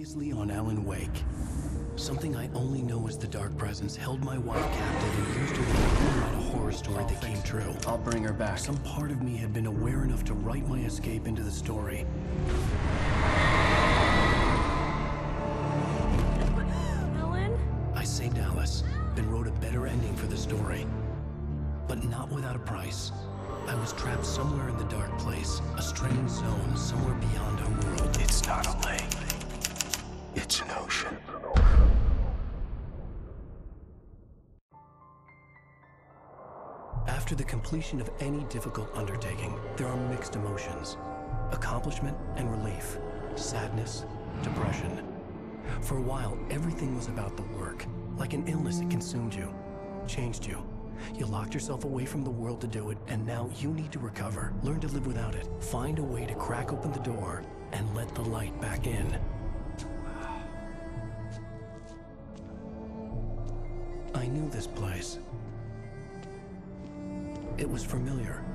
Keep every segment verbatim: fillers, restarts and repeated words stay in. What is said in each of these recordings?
Previously on Alan Wake. Something I only know as the Dark Presence held my wife captive and used her to write a horror story that came true. I'll bring her back. Some part of me had been aware enough to write my escape into the story. Alan? I saved Alice, then wrote a better ending for the story. But not without a price. I was trapped somewhere in the dark place, a strange zone somewhere beyond our world. It's not a lake. It's an ocean. After the completion of any difficult undertaking, there are mixed emotions. Accomplishment and relief. Sadness, depression. For a while, everything was about the work. Like an illness, it consumed you, changed you. You locked yourself away from the world to do it, and now you need to recover. Learn to live without it. Find a way to crack open the door and let the light back in. I knew this place. It was familiar,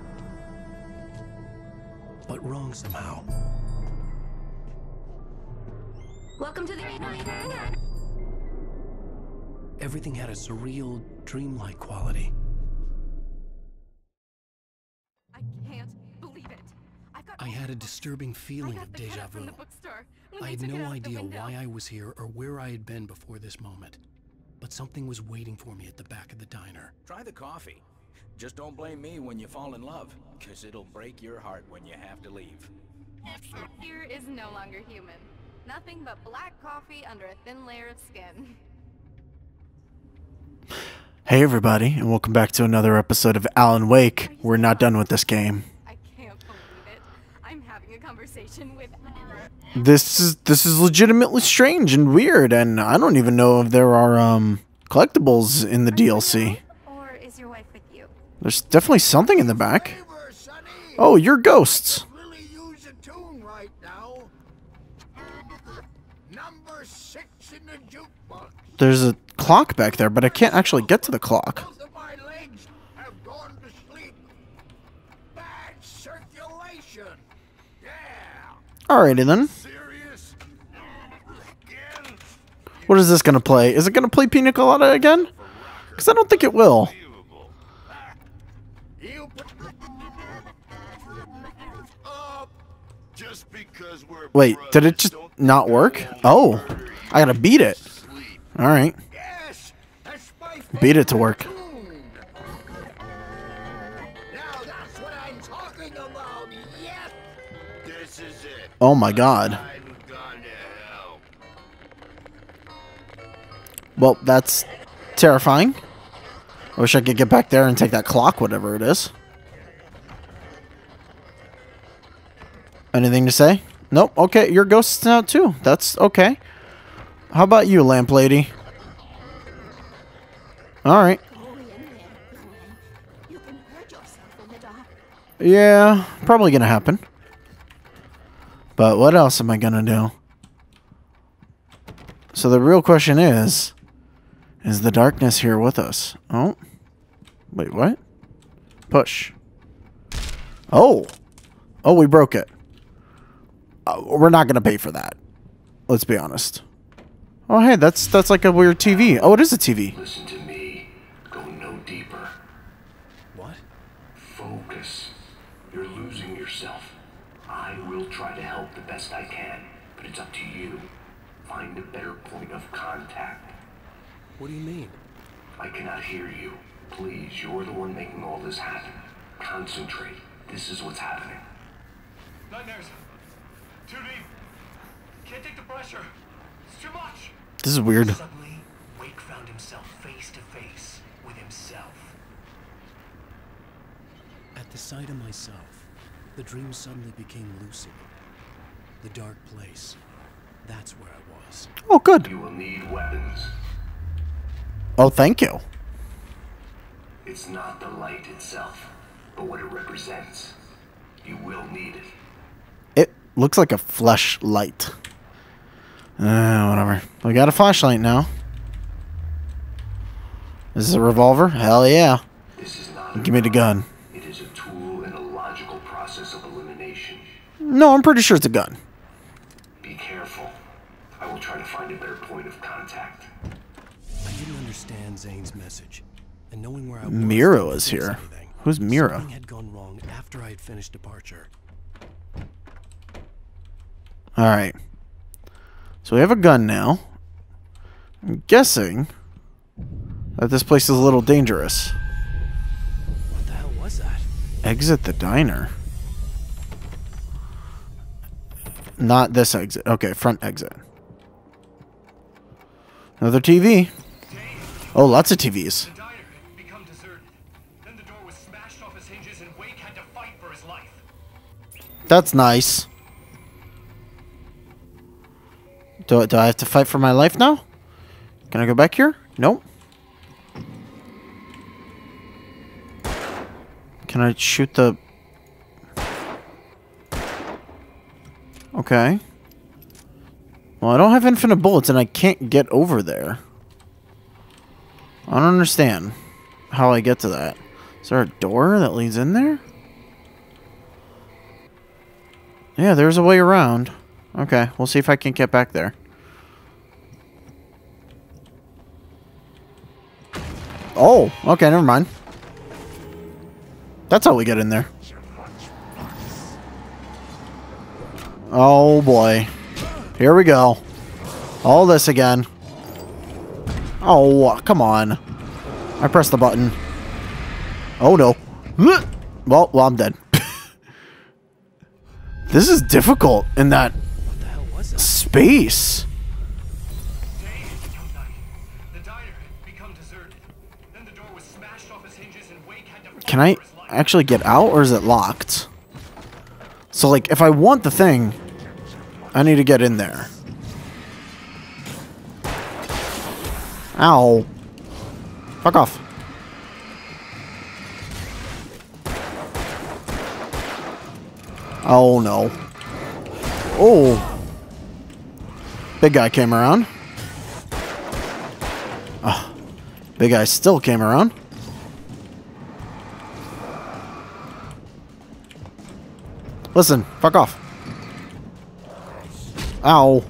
but wrong somehow. Welcome to the... Everything had a surreal, dreamlike quality. I can't believe it. I've got I had a disturbing feeling of deja vu. I had no idea why I was here or where I had been before this moment. But something was waiting for me at the back of the diner. Try the coffee. Just don't blame me when you fall in love, because it'll break your heart when you have to leave. Here is no longer human. Nothing but black coffee under a thin layer of skin. Hey everybody, and welcome back to another episode of Alan Wake. We're not done with this game. I can't believe it. I'm having a conversation with... This is this is legitimately strange and weird, and I don't even know if there are um collectibles in the D L C. Or is your wife with you? There's definitely something in the back. Oh, you're ghosts. Really use a tune right now. Number six in the jukebox. There's a clock back there, but I can't actually get to the clock. Both of my legs have gone to sleep. Bad circulation. Yeah. Alrighty then. Serious? Again? What is this gonna play? Is it gonna play Pina Colada again? Because I don't think it will. You put up just because we're Wait, did it just not work? Oh, I gotta beat it. Alright. Yes, that's my Beat it to work. tune. Now that's what I'm talking about. Yes. This is it. Oh my god. I'm gonna help. Well, that's terrifying. I wish I could get back there and take that clock, whatever it is. Anything to say? Nope. Okay, your ghost's out too. That's okay. How about you, lamp lady? Alright. Yeah, probably gonna happen. But what else am I gonna do? So the real question is, is the darkness here with us? Oh. Wait, what? Push. Oh. Oh, we broke it. Uh, we're not gonna pay for that. Let's be honest. Oh, hey, that's that's like a weird T V. Oh, it is a T V. Listen to me. Go no deeper. What? Focus. You're losing yourself. I will try to help the best I can, but it's up to you. Find a better point of contact. What do you mean? I cannot hear you. Please, you're the one making all this happen. Concentrate. This is what's happening. Nightmares. Too deep. Can't take the pressure. It's too much. This is weird. Suddenly, Wake found himself face to face with himself. At the sight of myself, the dream suddenly became lucid. The dark place. That's where I was. Oh, good. You will need weapons. Oh, thank you. It's not the light itself, but what it represents. You will need it. It looks like a flashlight. Uh, whatever. We got a flashlight now. This is a revolver? Hell yeah. This is not Give me the gun. It is a tool in a logical process of elimination. No, I'm pretty sure it's a gun. Be careful. I will try to find a better point of contact. I didn't understand Zane's message, and knowing where I was, Mira didn't is fix here. anything. Who's Mira? Something had gone wrong after I had finished departure. Alright. So we have a gun now. I'm guessing that this place is a little dangerous. What the hell was that? Exit the diner. Not this exit. Okay, front exit. Another T V. Oh, lots of T Vs. The diner had become deserted. Then the door was smashed off its hinges and Wake had to fight for his life. That's nice. Do, do I have to fight for my life now? Can I go back here? Nope. Can I shoot the... Okay. Well, I don't have infinite bullets and I can't get over there. I don't understand how I get to that. Is there a door that leads in there? Yeah, there's a way around. Okay, we'll see if I can get back there. Oh, okay, never mind. That's how we get in there. Oh boy. Here we go. All this again. Oh, come on. I pressed the button. Oh no. Well, well I'm dead. This is difficult in that What the hell was that? space. Day had become night. The diner had become deserted. Then the door was smashed off its hinges and Wake had to fight Can I for his life. actually get out or is it locked? So like if I want the thing, I need to get in there. Ow. Fuck off. Oh no. Oh. Big guy came around. Ah. Big guy still came around. Listen, fuck off. Ow.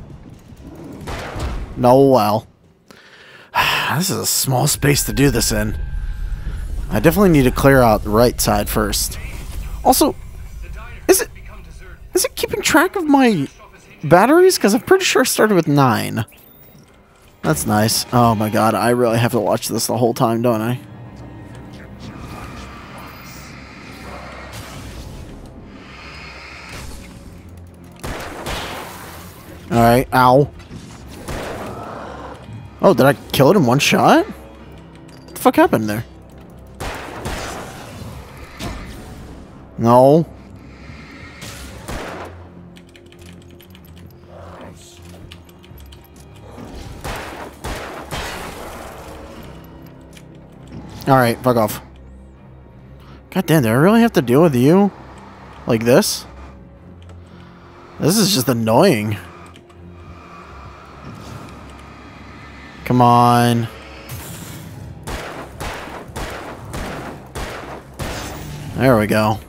No, well. This is a small space to do this in. I definitely need to clear out the right side first. Also, is it is it keeping track of my batteries? Because I'm pretty sure I started with nine. That's nice. Oh my god, I really have to watch this the whole time, don't I? Alright, ow. Oh, did I kill it in one shot? What the fuck happened there? No. Alright, fuck off. God damn, do I really have to deal with you? Like this? This is just annoying. Come on. There we go.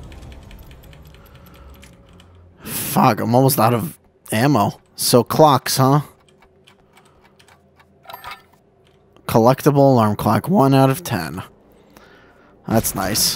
Fuck, I'm almost out of ammo. So clocks, huh? Collectible alarm clock, one out of ten. That's nice.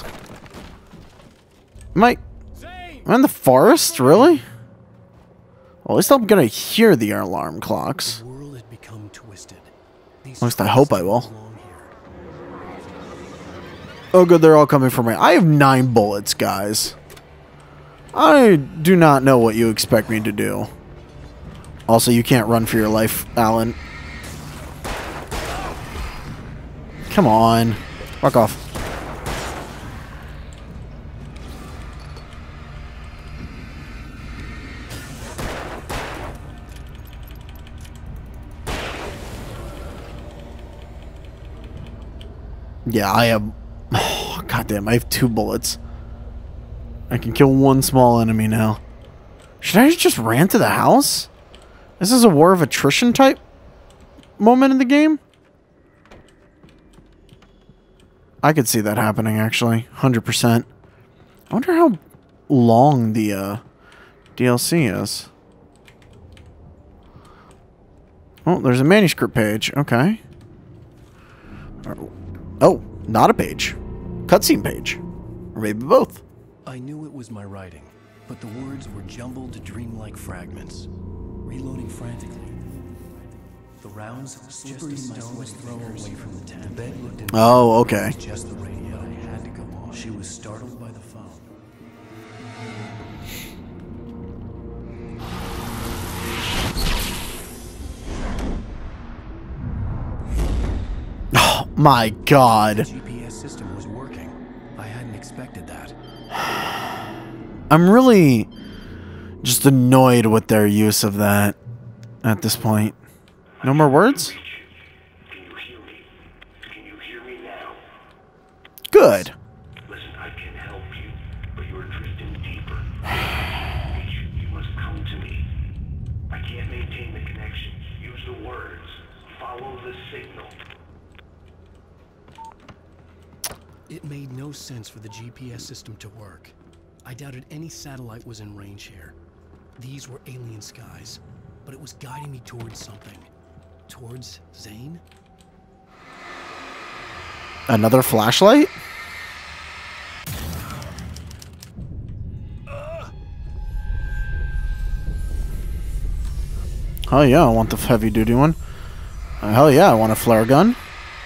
Am I, am I in the forest, really? Well, at least I'm gonna hear the alarm clocks. The world had become twisted. These At least I hope I will. tracks belong here. Oh good, they're all coming for me. I have nine bullets, guys. I do not know what you expect me to do. Also, you can't run for your life, Alan. Come on. Fuck off. Yeah, I have... Oh, goddamn, I have two bullets. I can kill one small enemy now. Should I just ran to the house? This is a war of attrition type moment in the game? I could see that happening, actually. one hundred percent. I wonder how long the uh, D L C is. Oh, there's a manuscript page. Okay. Oh, not a page. Cutscene page. Or maybe both. I knew it was my writing, but the words were jumbled dreamlike fragments. Reloading frantically. The rounds slippery stone was thrown away from the tent. The bed looked in. Oh, okay. It was just the radio. I had to go on. She was startled by the phone. Oh my god. The G P S system was working. I hadn't expected that. I'm really just annoyed with their use of that at this point. No more words? Can you hear me? Can you hear me now? Good. Listen, I can help you, but you're drifting deeper. I need you. You must come to me. I can't maintain the connection. Use the words. Follow the signal. It made no sense for the G P S system to work. I doubted any satellite was in range here. These were alien skies, but it was guiding me towards something. Towards Zane? Another flashlight? Oh yeah, I want the heavy duty one. Uh, hell yeah, I want a flare gun.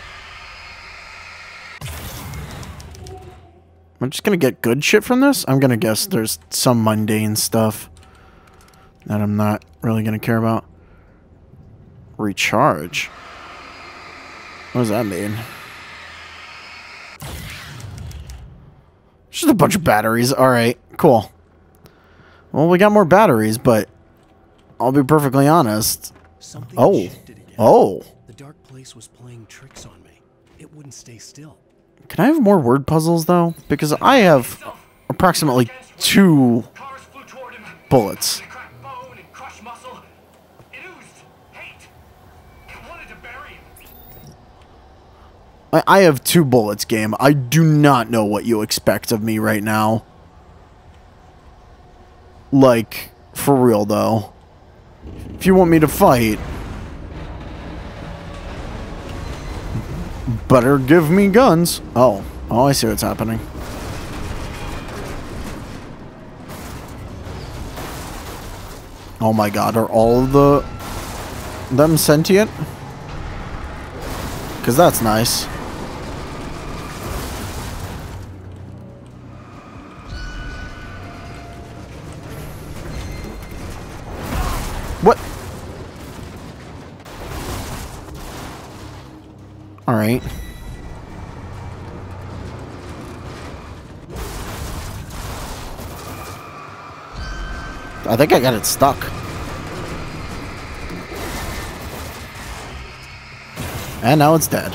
I'm just gonna get good shit from this? I'm gonna guess there's some mundane stuff that I'm not really gonna care about. Recharge? What does that mean? Just a bunch of batteries. Alright, cool. Well, we got more batteries, but I'll be perfectly honest. Something Oh. shifted again. Oh. The dark place was playing tricks on me. It wouldn't stay still. Can I have more word puzzles, though? Because I have approximately two Cars flew toward him. bullets. It cracked bone and crushed muscle. It oozed hate. It wanted to bury him. I, I have two bullets, game. I do not know what you expect of me right now. Like, for real, though. If you want me to fight, better give me guns. Oh. Oh, I see what's happening. Oh my god, are all of the them sentient? Because that's nice. What? Alright. I think I got it stuck. And now it's dead.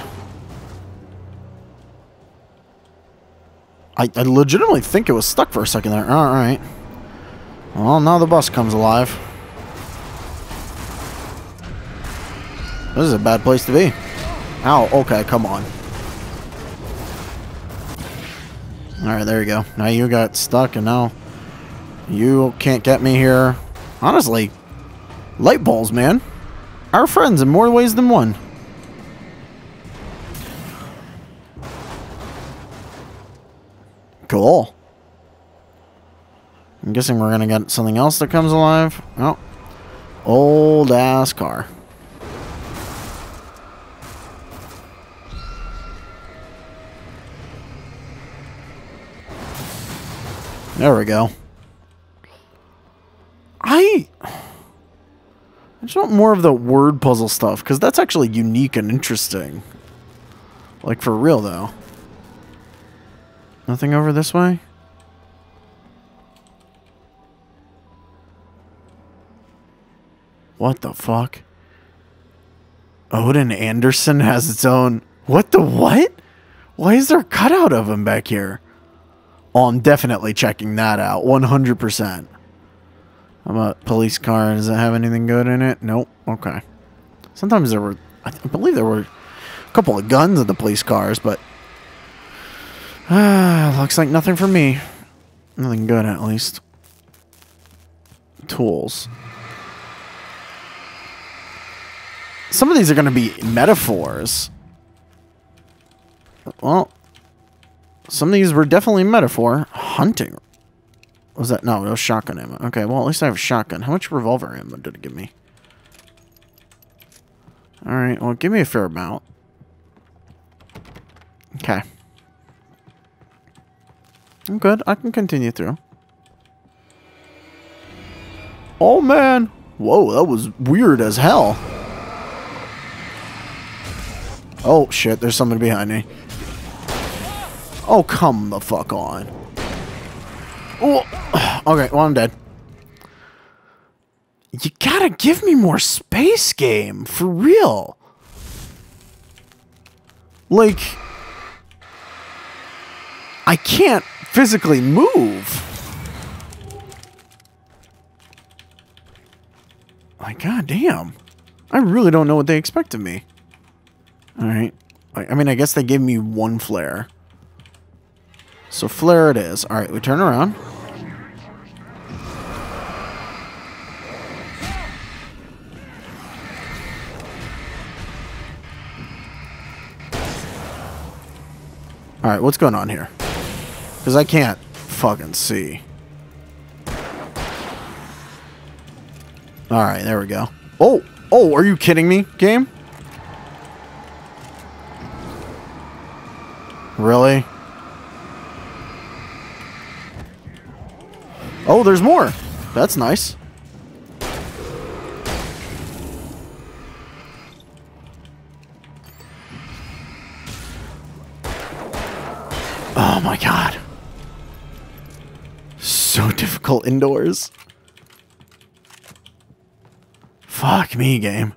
I, I legitimately think it was stuck for a second there. Alright. Well, now the bus comes alive. This is a bad place to be. Ow, okay, come on. Alright, there you go. Now you got stuck and now you can't get me here. Honestly, light bulbs, man. Our friends in more ways than one. Cool. I'm guessing we're gonna get something else that comes alive. Oh. Old ass car. There we go. I... I just want more of the word puzzle stuff, because that's actually unique and interesting. Like, for real, though. Nothing over this way? What the fuck? Odin Anderson has its own... What the what? Why is there a cutout of him back here? Oh, I'm definitely checking that out. one hundred percent. How about police car? Does it have anything good in it? Nope. Okay. Sometimes there were... I believe there were a couple of guns in the police cars, but... Ah, looks like nothing for me. Nothing good, at least. Tools. some of these are going to be metaphors. Well, some of these were definitely metaphor. Hunting. What was that? No, it was shotgun ammo. Okay, well, at least I have a shotgun. How much revolver ammo did it give me? Alright, well, give me a fair amount. Okay. I'm good. I can continue through. Oh, man. Whoa, that was weird as hell. Oh, shit. There's somebody behind me. Oh, come the fuck on. Oh. Okay, well, I'm dead. You gotta give me more space, game. For real. Like, I can't physically move. Like, goddamn. I really don't know what they expect of me. Alright. I mean, I guess they gave me one flare. So flare it is. Alright, we turn around. Alright, what's going on here? Because I can't fucking see. Alright, there we go. Oh! Oh, are you kidding me, game? Really? Oh, there's more! That's nice. Oh my god. So difficult indoors. Fuck me, game.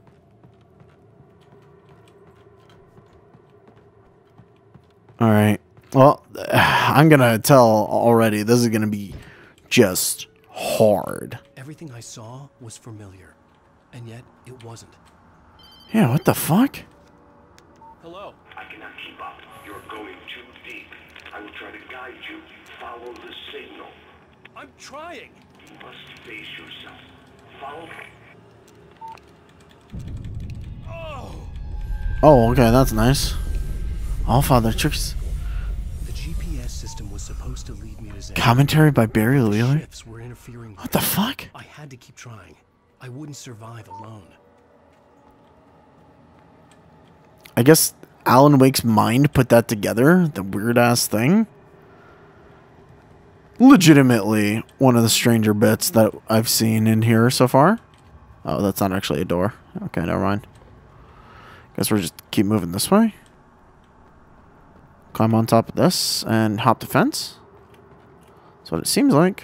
Alright. Well, I'm gonna tell already, this is gonna be just hard. Everything I saw was familiar, and yet it wasn't. Yeah, what the fuck? Hello. I cannot keep up. You're going too deep. I will try to guide you. Follow the signal. I'm trying. You must face yourself. Follow me. Oh. Oh, okay, that's nice. All father tricks. The G P S system was supposed to lead me to Zen. Commentary by Barry Wheeler. Shifts were interfering. What the fuck? I had to keep trying. I wouldn't survive alone. I guess Alan Wake's mind put that together. The weird ass thing. Legitimately one of the stranger bits that I've seen in here so far. Oh, that's not actually a door. Okay, never mind. Guess we'll just keep moving this way. Climb on top of this and hop the fence. That's what it seems like.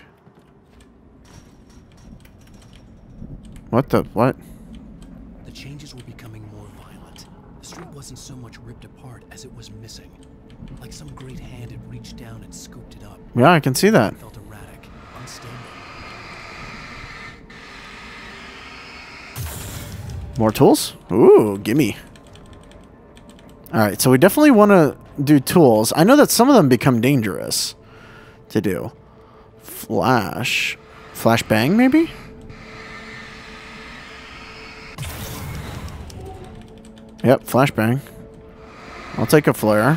What the what? The changes were becoming more violent. The street wasn't so much ripped apart as it was missing. Like some great hand had reached down and scooped it up. Yeah, I can see that. It felt erratic, unstable. More tools? Ooh, gimme. Alright, so we definitely want to do tools. I know that some of them become dangerous to do. Flash. Flash bang, maybe? Yep, flashbang. I'll take a flare.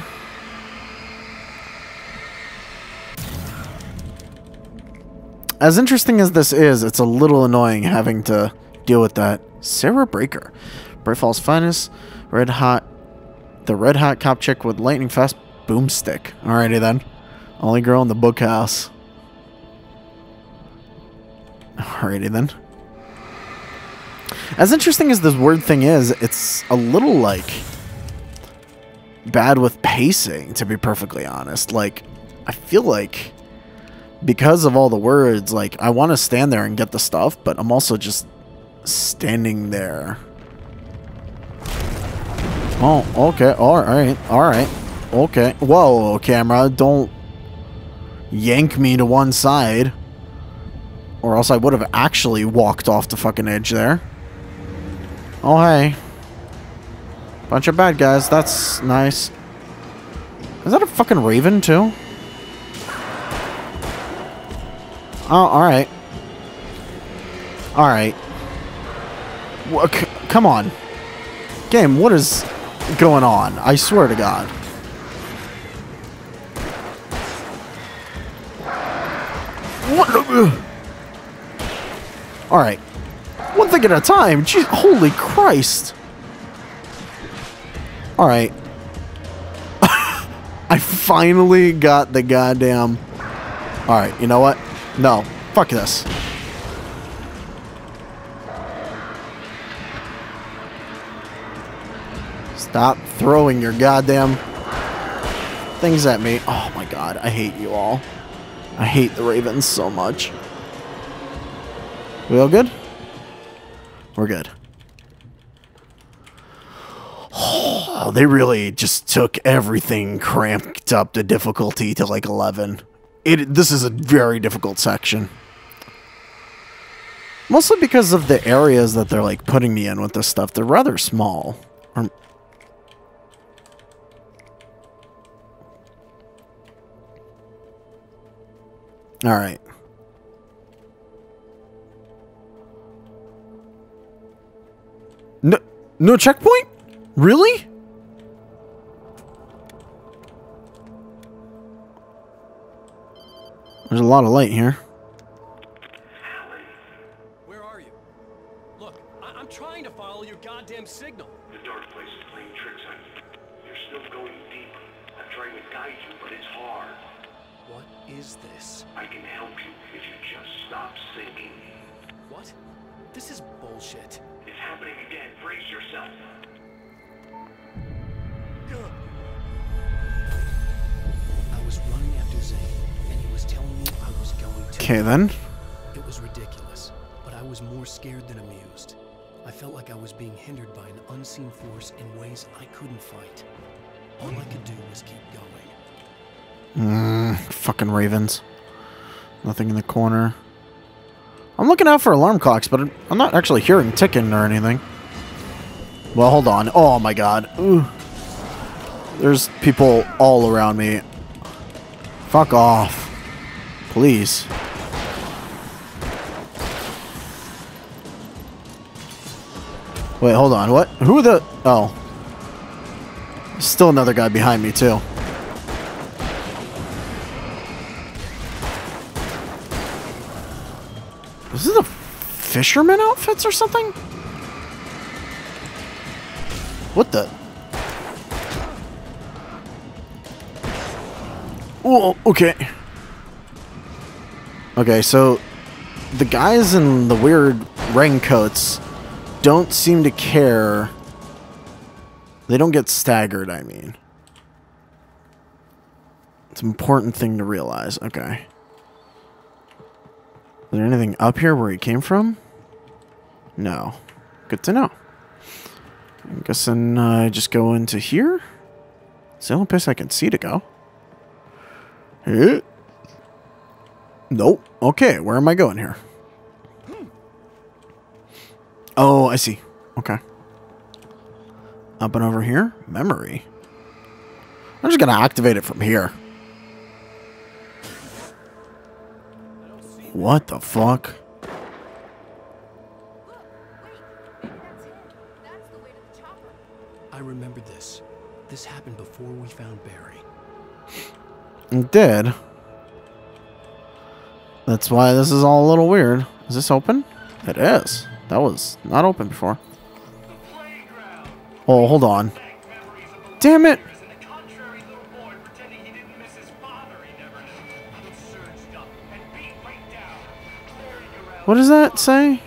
As interesting as this is, it's a little annoying having to deal with that. Sarah Breaker. Bright Falls Finest. Red Hot. The Red Hot Cop Chick with lightning fast boomstick. Alrighty then. Only girl in the bookhouse. Alrighty then. As interesting as this word thing is, it's a little, like, bad with pacing, to be perfectly honest. Like, I feel like because of all the words, like, I want to stand there and get the stuff, but I'm also just standing there. Oh, okay. Alright. Alright. Okay. Whoa, camera. Don't yank me to one side. Or else I would have actually walked off the fucking edge there. Oh, hey. Bunch of bad guys. That's nice. Is that a fucking raven, too? Oh, alright. Alright. C come on. Game, what is going on? I swear to God. What? Alright. One thing at a time. Jeez, holy Christ. Alright. I finally got the goddamn... Alright, you know what? No. Fuck this. Stop throwing your goddamn things at me. Oh my god, I hate you all. I hate the Ravens so much. We all good? We're good. Oh, they really just took everything, cramped up the difficulty to like eleven. It. This is a very difficult section. Mostly because of the areas that they're like putting me in with this stuff. They're rather small. Or, all right. No, no checkpoint? Really? There's a lot of light here. Where are you? Look, I I'm trying to follow your goddamn signal. The dark place is playing tricks on you. You're still going deep. I'm trying to guide you, but it's hard. What is this? I can help you if you just stop sinking. What? This is bullshit. It's happening again. Brace yourself. I was running after Zane, and he was telling me I was going to. Okay, then. It was ridiculous, but I was more scared than amused. I felt like I was being hindered by an unseen force in ways I couldn't fight. All I could do was keep going. Mm, fucking Ravens. Nothing in the corner. I'm looking out for alarm clocks, but I'm not actually hearing ticking or anything. Well, hold on. Oh my god. Ooh. There's people all around me. Fuck off. Please. Wait, hold on. What? Who are the... Oh. Still another guy behind me, too. Is this a fisherman outfits or something? What the? Oh, okay. Okay, so the guys in the weird raincoats don't seem to care. They don't get staggered, I mean. It's an important thing to realize. Okay. Is there anything up here where he came from? No. Good to know. I'm guessing I uh, just go into here? It's the only place I can see to go. Eh? Nope. Okay, where am I going here? Oh, I see. Okay. Up and over here? Memory. I'm just going to activate it from here. What the fuck? I remember this. This happened before we found Barry. It did. That's why this is all a little weird. Is this open? It is. That was not open before. Oh, hold on. Damn it! What does that say?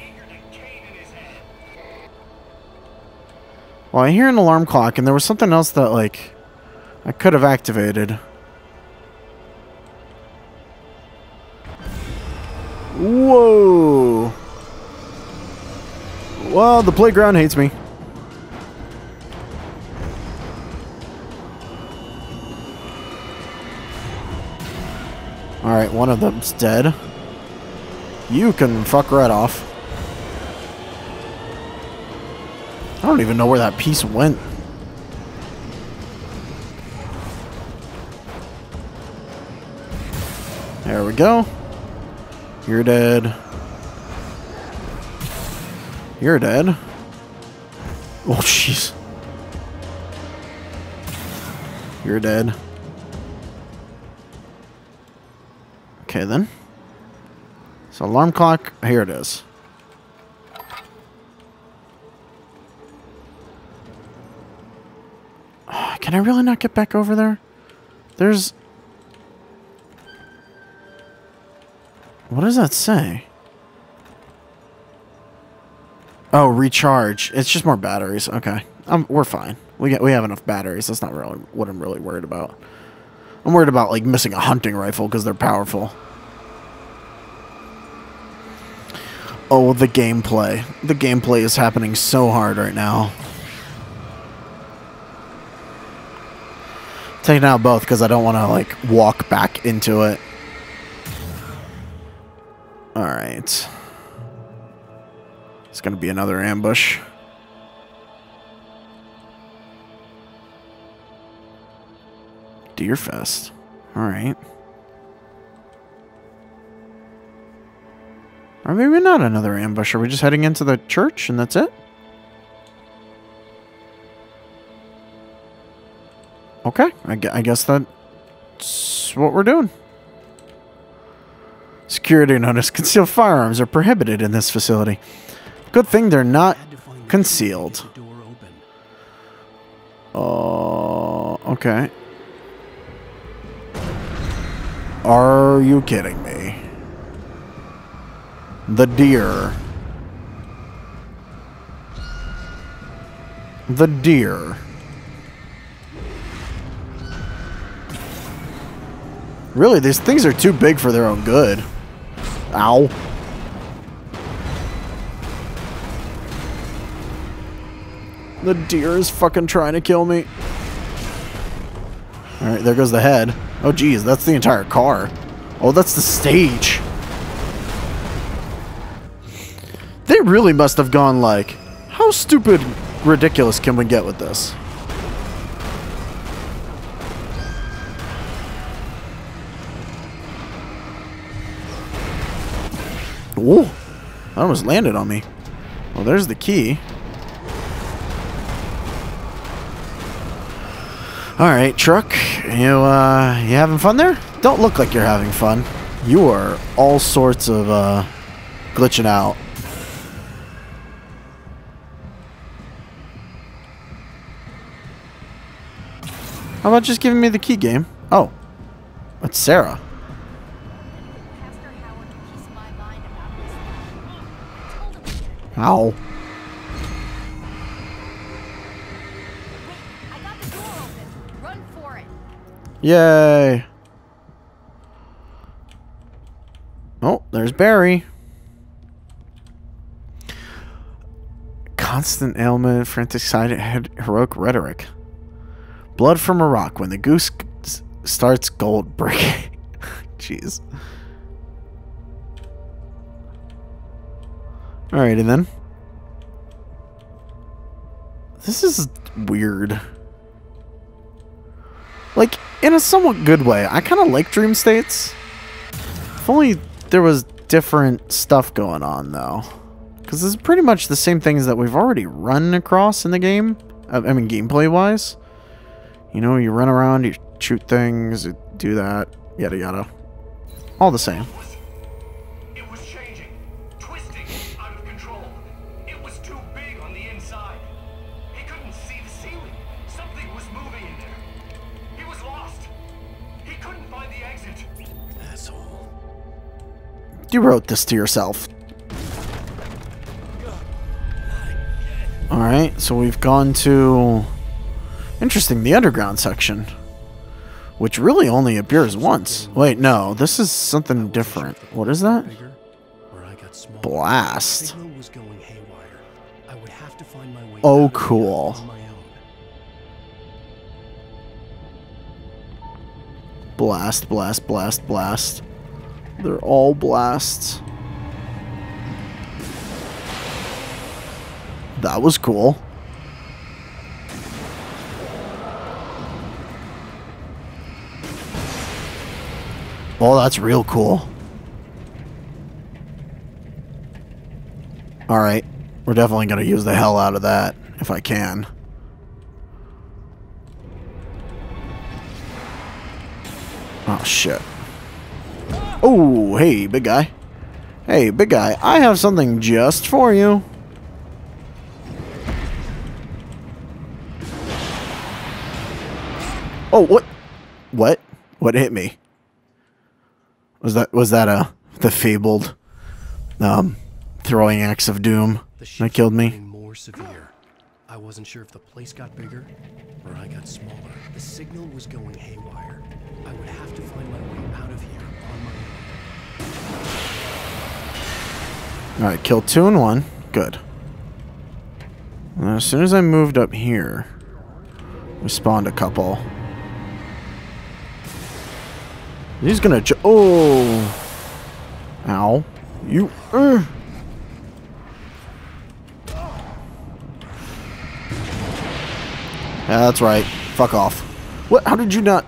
Well, I hear an alarm clock, and there was something else that, like, I could have activated. Whoa! Well, the playground hates me. Alright, one of them's dead. You can fuck right off. I don't even know where that piece went. There we go. You're dead. You're dead. Oh, jeez. You're dead. Okay, then. So alarm clock, here it is. Oh, can I really not get back over there? There's... What does that say? Oh, recharge. It's just more batteries. Okay. Um, we're fine. We get, we have enough batteries. That's not really what I'm really worried about. I'm worried about, like, missing a hunting rifle because they're powerful. Oh, the gameplay. The gameplay is happening so hard right now. Taking out both because I don't want to, like, walk back into it. Alright. It's going to be another ambush. Deerfest. Alright. Or maybe not another ambush. Are we just heading into the church and that's it? Okay. I, gu I guess that's what we're doing. Security notice. Concealed firearms are prohibited in this facility. Good thing they're not concealed. Uh, okay. Are you kidding me? The deer. The deer. Really, these things are too big for their own good. Ow. The deer is fucking trying to kill me. Alright, there goes the head. Oh, geez, that's the entire car. Oh, that's the stage. They really must have gone like, how stupid ridiculous can we get with this? Ooh, that almost landed on me. Well, there's the key. Alright, truck. You, uh, you having fun there? Don't look like you're having fun. You are all sorts of, uh, glitching out. How about just giving me the key, game? Oh. It's Sarah. Ow. I got the door open. Run for it. Yay. Oh, there's Barry. Constant ailment, frantic side, heroic rhetoric. Blood from a rock when the goose starts gold breaking. Jeez. Alrighty then. This is weird. Like, in a somewhat good way. I kind of like dream states. If only there was different stuff going on, though. Because it's pretty much the same things that we've already run across in the game. I mean, gameplay-wise. You know, you run around, you shoot things, you do that, yada yada. All the same. It was changing, twisting, out of control. It was too big on the inside. He couldn't see the ceiling. Something was moving in there. He was lost. He couldn't find the exit. Asshole. You wrote this to yourself. Alright, so we've gone to... Interesting, the underground section. Which really only appears once. Wait, no, this is something different. What is that? Blast. Oh, cool. Blast, blast, blast, blast. They're all blasts. That was cool. Oh, that's real cool. Alright. We're definitely going to use the hell out of that, if I can. Oh, shit. Oh, hey, big guy. Hey, big guy, I have something just for you. Oh, what? What? What hit me? Was that was that a the fabled um throwing axe of doom that killed me? More severe. I wasn't sure if the place got bigger or I got smaller. The signal was going haywire. I would have to find my way out of here on my own. All right, kill two and one. Good. Now, as soon as I moved up here, we spawned a couple. He's gonna ch- oh! Ow. You- uh. Yeah, that's right. Fuck off. What? How did you not-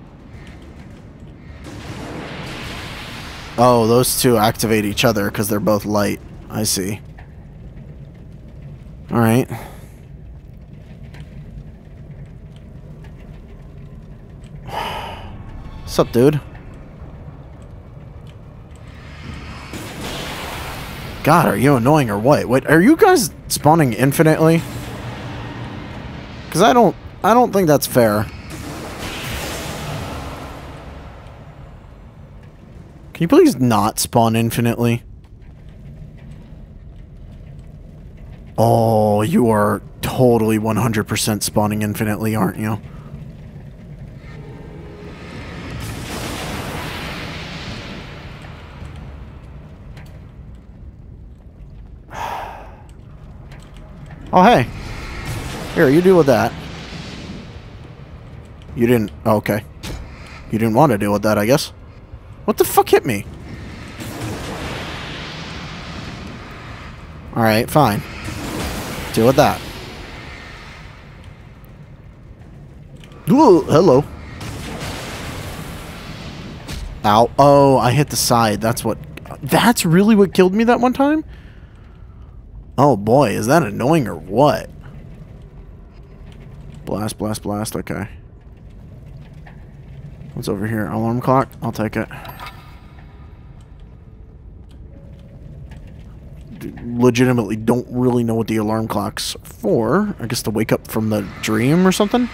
Oh, those two activate each other because they're both light. I see. Alright. What's up, dude? God, are you annoying or what? Wait, are you guys spawning infinitely? Because I don't, I don't think that's fair. Can you please not spawn infinitely? Oh, you are totally one hundred percent spawning infinitely, aren't you? Oh, hey. Here, you deal with that. You didn't... Oh, okay. You didn't want to deal with that, I guess. What the fuck hit me? Alright, fine. Deal with that. Ooh, hello. Ow. Oh, I hit the side. That's what... That's really what killed me that one time? Oh boy, is that annoying or what? Blast, blast, blast. Okay. What's over here? Alarm clock? I'll take it. Legitimately don't really know what the alarm clock's for. I guess to wake up from the dream or something?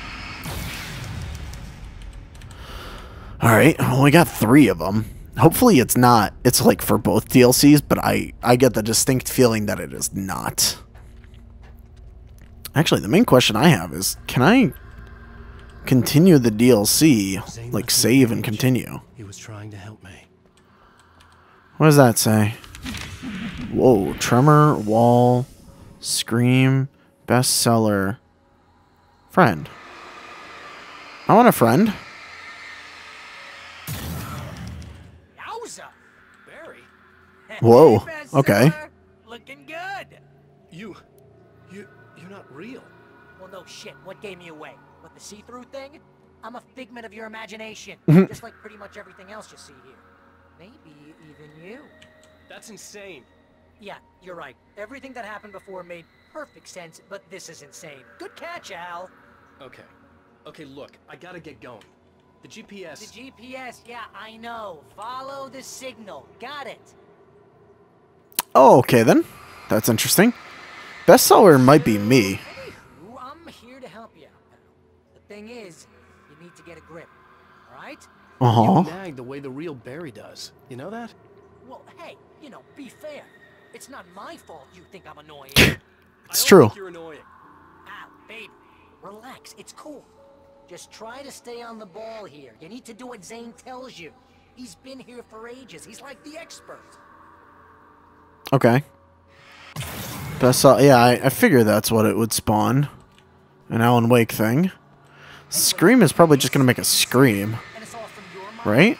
Alright, well, we got three of them. Hopefully it's not, it's like for both D L Cs, but I, I get the distinct feeling that it is not. Actually, the main question I have is, can I continue the D L C, like save and continue? He was trying to help me. What does that say? Whoa, Tremor, Wall, Scream, Bestseller, Friend. I want a friend. Whoa, okay. Looking good. You, you, you're not real. Well, no shit. What gave me away? What, the see-through thing? I'm a figment of your imagination, just like pretty much everything else you see here. Maybe even you. That's insane. Yeah, you're right. Everything that happened before made perfect sense, but this is insane. Good catch, Al. Okay. Okay, look, I gotta get going. The G P S... The G P S, yeah, I know. Follow the signal. Got it. Oh, okay then. That's interesting. Bestseller might be me. Anywho, I'm here to help you out, pal. The thing is, you need to get a grip, alright? Uh-huh. You nag the way the real Barry does. You know that? Well, hey, you know, be fair. It's not my fault you think I'm annoying. It's true. You're annoying. Al, baby, relax. It's cool. Just try to stay on the ball here. You need to do what Zane tells you. He's been here for ages. He's like the expert. Okay. Best, uh, yeah, I, I figure that's what it would spawn. An Alan Wake thing. Scream is probably just gonna make a scream. Right?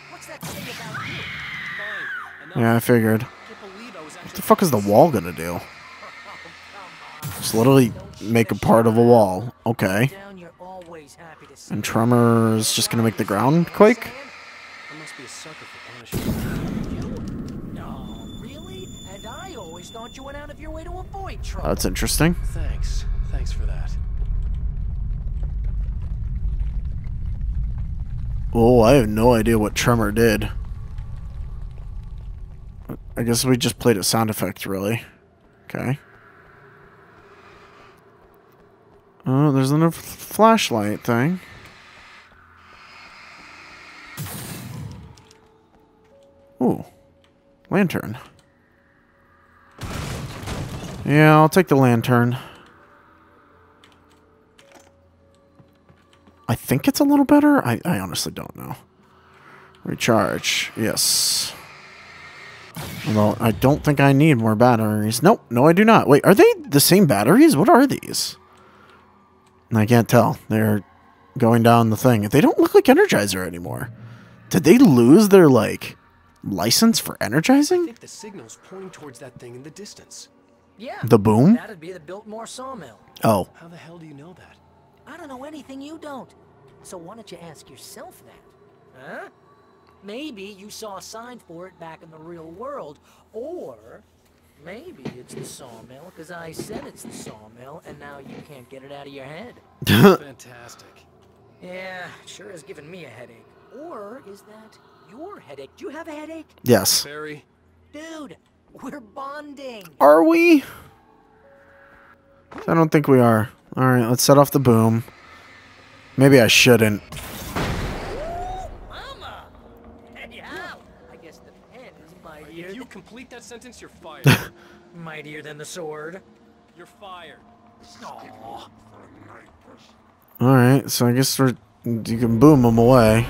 Yeah, I figured. What the fuck is the wall gonna do? Just literally make a part of a wall. Okay. And Tremor is just gonna make the ground quake? I must be a sucker for punishment. No, really? And I always thought you went out of your way to avoid trouble. That's interesting. Thanks. Thanks for that. Oh, I have no idea what Tremor did. I guess we just played a sound effect, really. Okay. Oh, there's another flashlight thing. Ooh. Lantern. Yeah, I'll take the lantern. I think it's a little better. I, I honestly don't know. Recharge. Yes. Although, I don't think I need more batteries. Nope. No, I do not. Wait, are they the same batteries? What are these? I can't tell. They're going down the thing. They don't look like Energizer anymore. Did they lose their, like, license for energizing? I think the signal's pointing towards that thing in the distance. Yeah. The boom? That'd be the Biltmore sawmill. Oh. How the hell do you know that? I don't know anything you don't. So why don't you ask yourself that? Huh? Maybe you saw a sign for it back in the real world. Or maybe it's the sawmill because I said it's the sawmill and now you can't get it out of your head. Fantastic. Yeah, sure has given me a headache. Or is that your headache? Do you have a headache? Yes. Barry. Dude, we're bonding. Are we? I don't think we are. Alright, let's set off the boom. Maybe I shouldn't. Mama! Hey, ow! I guess the pen is mightier. If you complete that sentence, you're fired. Mightier than the sword. You're fired. Aww. Alright, so I guess we're, you can boom them away.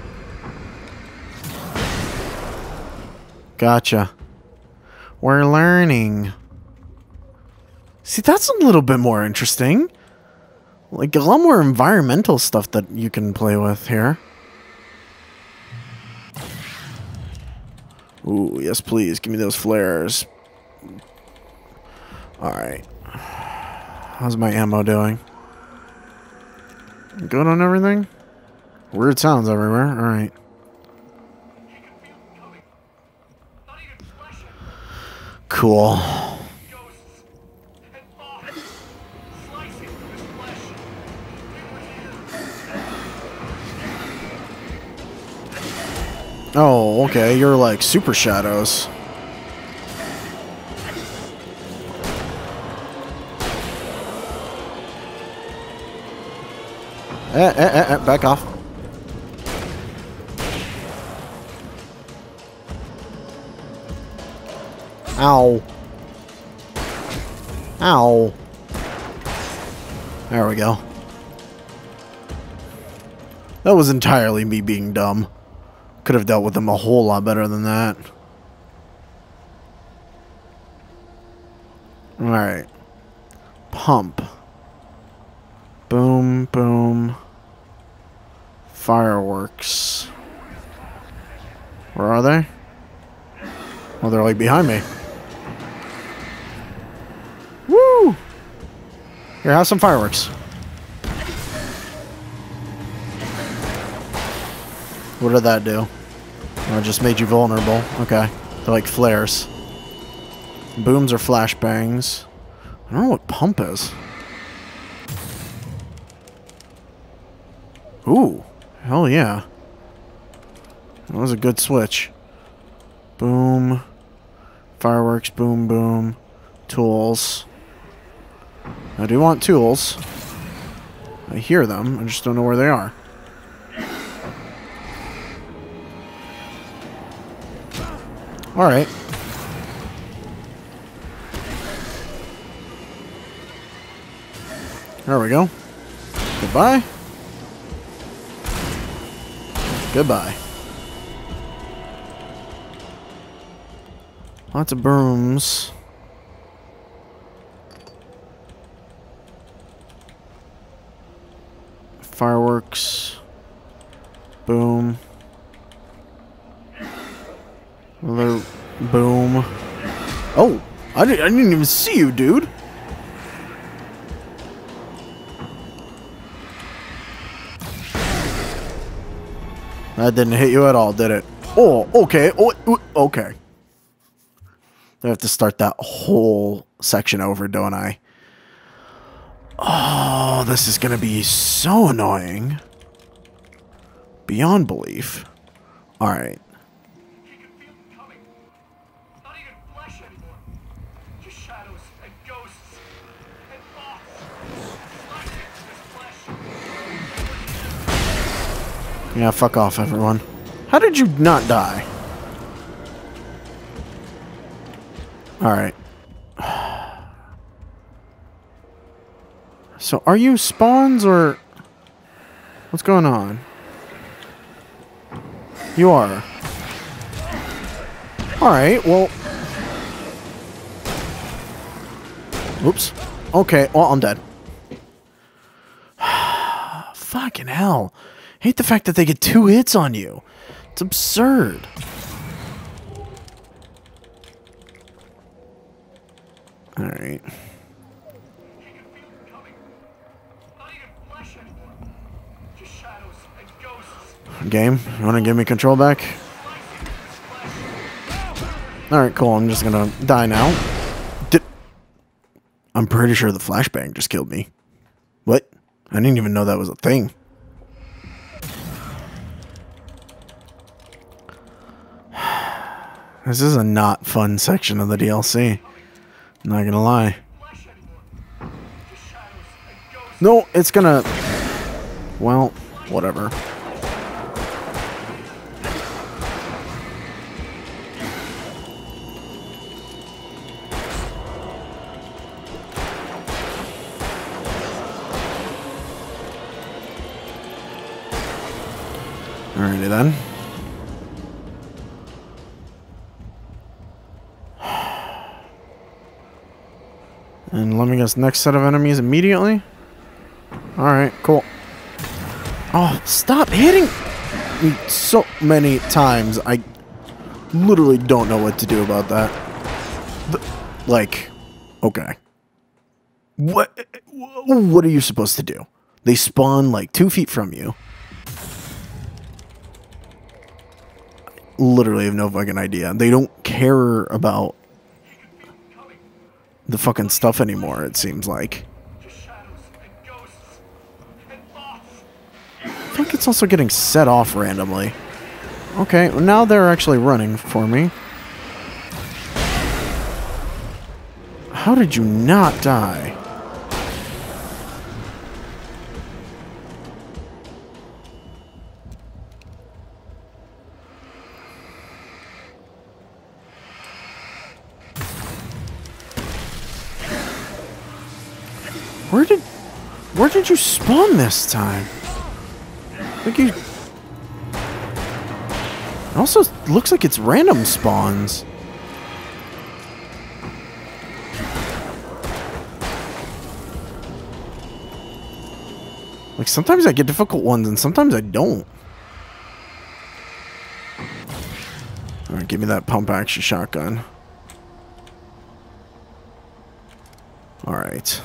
Gotcha. We're learning. See, that's a little bit more interesting. Like, a lot more environmental stuff that you can play with here. Ooh, yes please, give me those flares. Alright. How's my ammo doing? Good on everything? Weird sounds everywhere. Alright. Cool. Oh, okay. You're like super shadows. Eh, eh, eh, eh, back off. Ow. Ow. There we go. That was entirely me being dumb. Could have dealt with them a whole lot better than that. Alright. Pump. Boom, boom. Fireworks. Where are they? Oh, they're like behind me. Woo! Here, have some fireworks. What did that do? Oh, it just made you vulnerable. Okay. They're like flares. Booms or flashbangs. I don't know what pump is. Ooh. Hell yeah. That was a good switch. Boom. Fireworks. Boom, boom. Tools. I do want tools. I hear them. I just don't know where they are. Alright. There we go. Goodbye. Goodbye. Lots of brooms. Fireworks. Boom. Another boom. Oh, I didn't, I didn't even see you, dude. That didn't hit you at all, did it? Oh, okay. Oh, okay. I have to start that whole section over, don't I? Oh, this is going to be so annoying. beyond belief. All right. He could feel it coming. Not even flesh anymore. Just shadows and ghosts and thoughts. Sliding into his flesh. Yeah, fuck off, everyone. How did you not die? All right. So, are you spawns or what's going on? You are. All right. Well. Oops. Okay. Well, I'm dead. Fucking hell. Hate the fact that they get two hits on you. It's absurd. All right. Game, you want to give me control back? Alright, cool. I'm just gonna die now. Did I'm pretty sure the flashbang just killed me. What? I didn't even know that was a thing. This is a not fun section of the D L C. Not gonna lie. No, it's gonna... Well, whatever. Alrighty then. And let me guess, next set of enemies immediately? Alright, cool. Oh, stop hitting me so many times. I literally don't know what to do about that. The, like, okay. What, what are you supposed to do? They spawn like two feet from you. Literally have no fucking idea. They don't care about the fucking stuff anymore, it seems like. I think it's also getting set off randomly. Okay, well now they're actually running for me. How did you not die? Where did... Where did you spawn this time? I think you... It also looks like it's random spawns. Like, sometimes I get difficult ones, and sometimes I don't. Alright, give me that pump-action shotgun. Alright.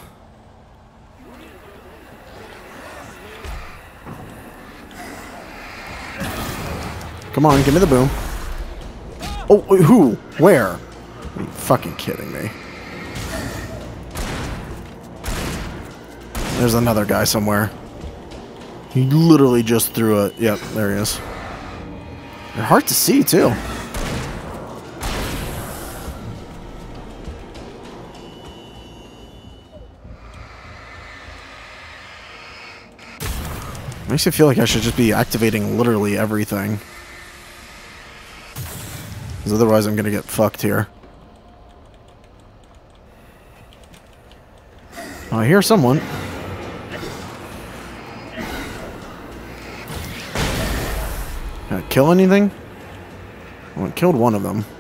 Come on, give me the boom. Oh, wait, who? Where? Are you fucking kidding me? There's another guy somewhere. He literally just threw a... Yep, there he is. They're hard to see, too. Makes me feel like I should just be activating literally everything. Because otherwise I'm going to get fucked here. Oh, I hear someone. Can I kill anything? Oh, I killed one of them.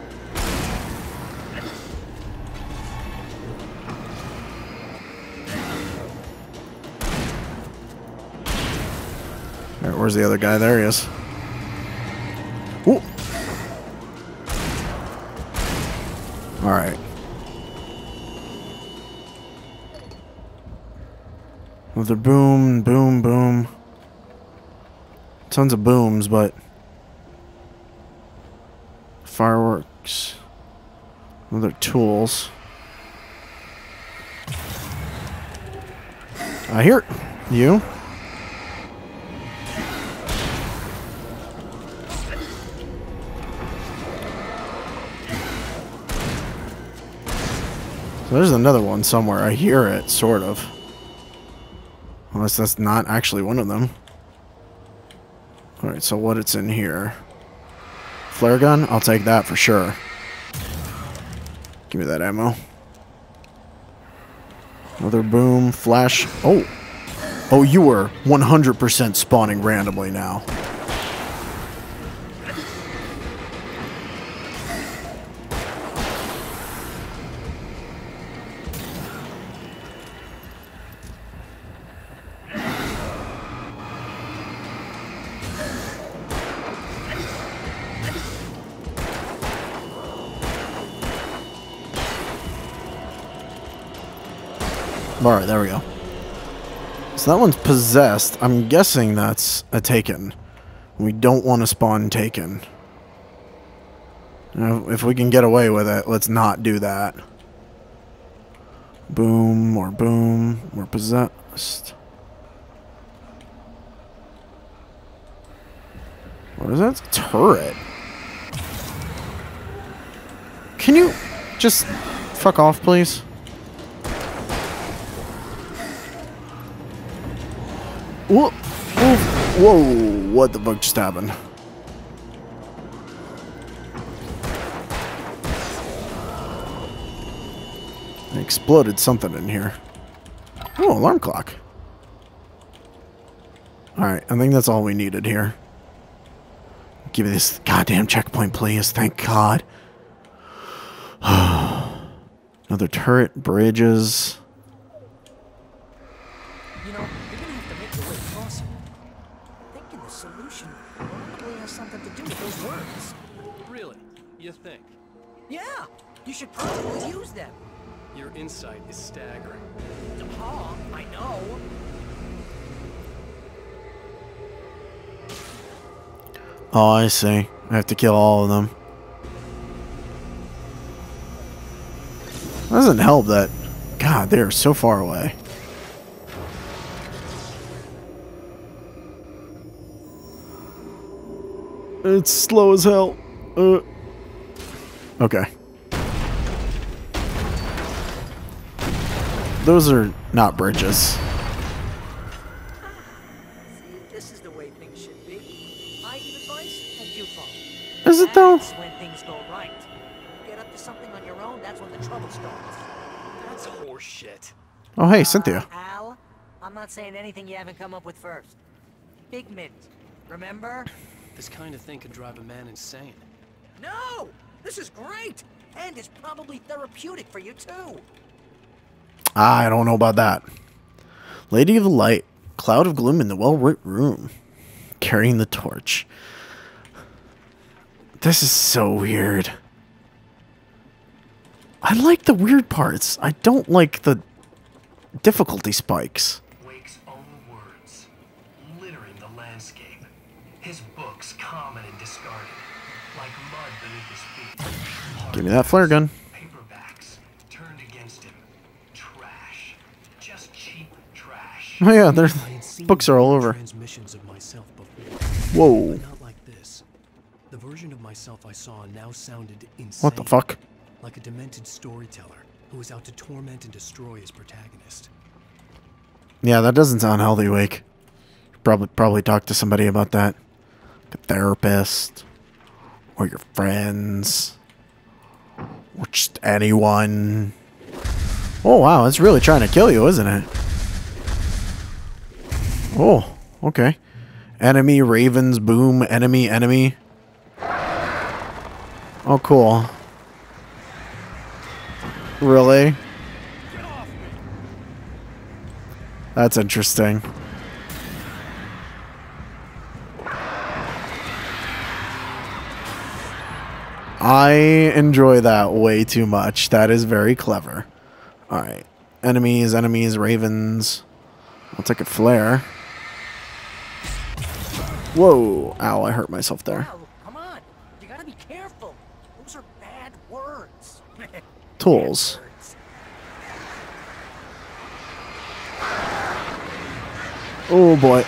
Alright, where's the other guy? There he is. Ooh. Alright. Another boom, boom, boom. Tons of booms, but... Fireworks. Other tools. I hear you. There's another one somewhere. I hear it, sort of. Unless that's not actually one of them. Alright, so what it's in here? Flare gun? I'll take that for sure. Give me that ammo. Another boom. Flash. Oh! Oh, you were one hundred percent spawning randomly now. Alright, there we go. So that one's possessed. I'm guessing that's a Taken. We don't want to spawn Taken. Now, if we can get away with it, let's not do that. Boom, or boom. We're possessed. What is that? It's a turret. Can you just fuck off, please? Whoa, whoa, whoa, what the fuck just happened? I exploded something in here. Oh, alarm clock. Alright, I think that's all we needed here. Give me this goddamn checkpoint, please. Thank God. Another turret, bridges. You know, you're gonna have to make your way across it. Thinking the solution probably has something to do with those words. Really? You think? Yeah, you should probably use them. Your insight is staggering. Oh, I know. Oh, I see. I have to kill all of them. Doesn't help that, God, they are so far away. It's slow as hell. Uh. Okay. Those are not bridges. See, this is the way things should be. I give advice and you follow. Is it though? That's when things go right. Get up to something on your own, that's when the trouble starts. That's horseshit. Oh, hey, Uh, Cynthia. Al, I'm not saying anything you haven't come up with first. Figment, remember? This kind of thing could drive a man insane. No! This is great! And it's probably therapeutic for you too. I don't know about that. Lady of the Light. Cloud of gloom in the well-lit room. Carrying the torch. This is so weird. I like the weird parts. I don't like the difficulty spikes. Wake's own words, littering the landscape. His books common and discarded, like mud beneath his feet. Give me that flare gun. Paperbacks turned against him. Trash. Just cheap trash. Oh yeah, their I had seen books are all over. transmissions of myself before. Whoa. But not like this. The version of myself I saw now sounded insane. What the fuck? Like a demented storyteller who was out to torment and destroy his protagonist. Yeah, that doesn't sound healthy, Wake. Probably probably talk to somebody about that. A therapist. Or your friends. Or just anyone. Oh wow, it's really trying to kill you, isn't it? Oh, okay. Enemy, ravens, boom, enemy, enemy. Oh, cool. Really? That's interesting. I enjoy that way too much. That is very clever. Alright. Enemies, enemies, ravens. I'll take a flare. Whoa. Ow, I hurt myself there. Al, come on. You gotta be careful. Those are bad words. Tools. Oh boy.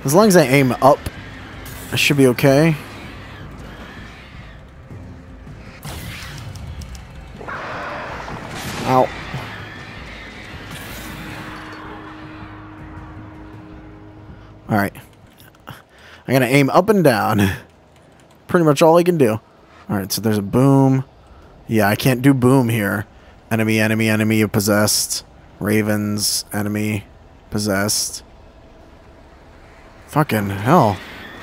As long as I aim up, I should be okay. Ow. Alright. I'm gonna aim up and down. Pretty much all I can do. Alright, so there's a boom. Yeah, I can't do boom here. Enemy, enemy, enemy, possessed. Ravens, enemy, possessed. Fucking hell.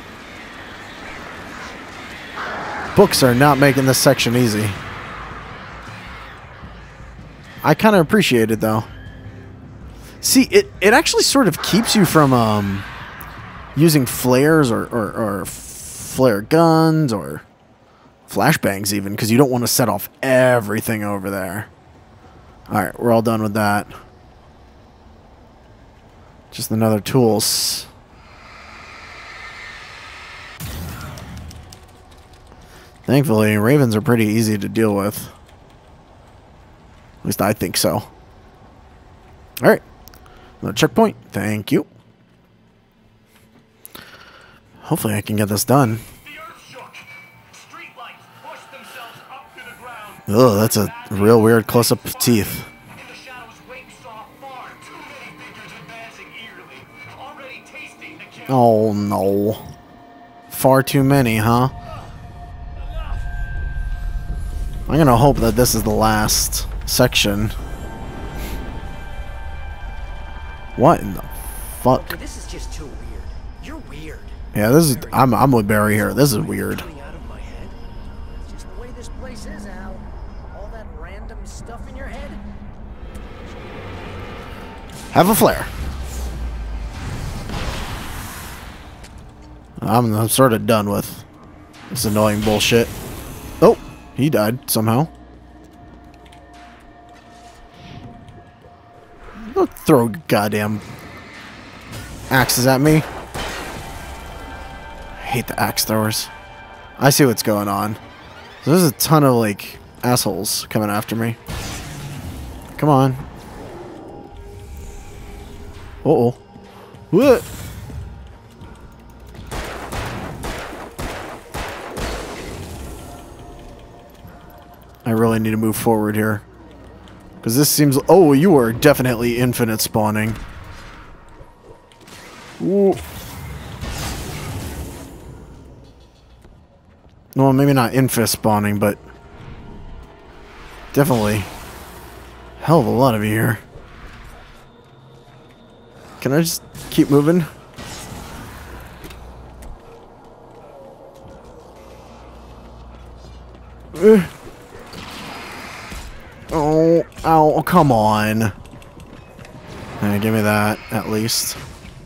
Books are not making this section easy. I kind of appreciate it, though. See, it, it actually sort of keeps you from um, using flares or, or, or flare guns or flashbangs even, because you don't want to set off everything over there. Alright, we're all done with that. Just another tools. Thankfully, ravens are pretty easy to deal with. At least I think so. Alright. Another checkpoint. Thank you. Hopefully I can get this done. Oh, that's a real weird close-up of teeth. Oh, no. Far too many, huh? I'm going to hope that this is the last section. What in the fuck? Okay, this is just too weird. You're weird. Yeah, this is... I'm, I'm with Barry here. This is weird. It's just the way this place is, Al. All that random stuff in your head. Have a flare. I'm, I'm sort of done with this annoying bullshit. Oh, he died somehow. Don't throw goddamn axes at me. I hate the axe throwers. I see what's going on. So there's a ton of, like, assholes coming after me. Come on. Uh-oh. What? I really need to move forward here. Because this seems... Oh, you are definitely infinite spawning. Ooh. Well, maybe not infinite spawning, but... definitely... hell of a lot of you here. Can I just keep moving? Ugh. Oh, ow, come on. Hey, give me that, at least.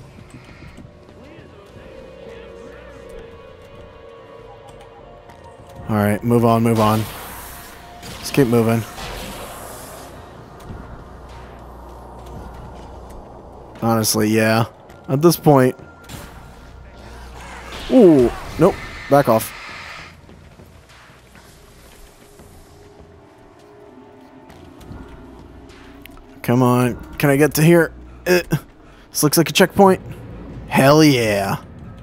Alright, move on, move on. Let's keep moving. Honestly, yeah. At this point... Ooh, nope, back off. Come on. Can I get to here? Uh, this looks like a checkpoint. Hell yeah.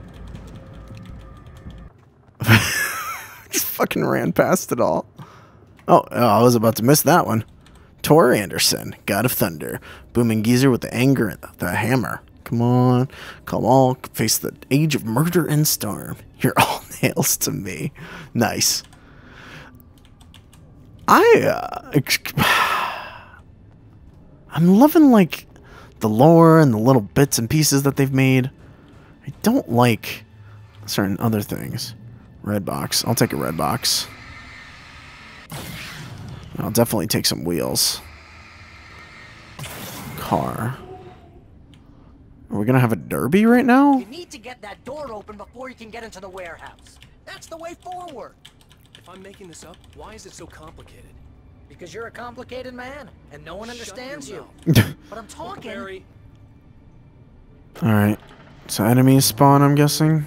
Just fucking ran past it all. Oh, oh, I was about to miss that one. Tor Anderson, God of Thunder. Booming geezer with the anger and the, the hammer. Come on. Come on. Face the age of murder and storm. You're all nails to me. Nice. I, uh... I'm loving, like, the lore and the little bits and pieces that they've made. I don't like certain other things. Red box. I'll take a red box. I'll definitely take some wheels. Car. Are we going to have a derby right now? You need to get that door open before you can get into the warehouse. That's the way forward. If I'm making this up, why is it so complicated? Because you're a complicated man, and no one Shut understands your you. mouth. But I'm talking. Barry. Alright. So enemies spawn, I'm guessing.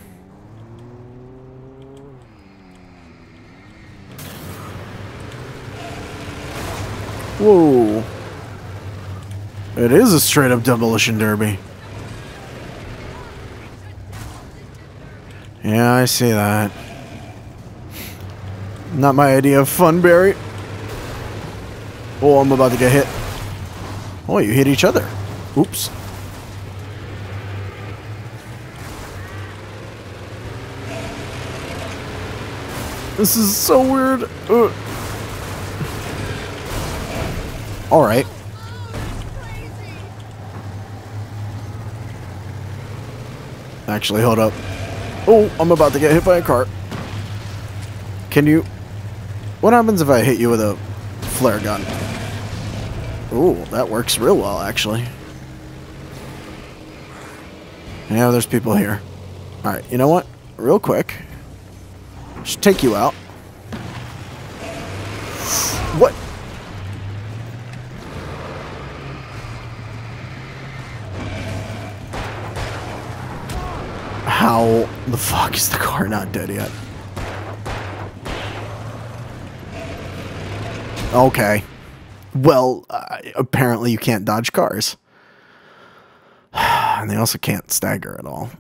Whoa. It is a straight up demolition derby. Yeah, I see that. Not my idea of fun, Barry. Oh, I'm about to get hit. Oh, you hit each other. Oops. This is so weird. Ugh. All right. Actually, hold up. Oh, I'm about to get hit by a car. Can you... What happens if I hit you with a flare gun? Ooh, that works real well, actually. Yeah, there's people here. Alright, you know what? Real quick. Just take you out. What? How the fuck is the car not dead yet? Okay. Well, uh, apparently you can't dodge cars. And they also can't stagger at all.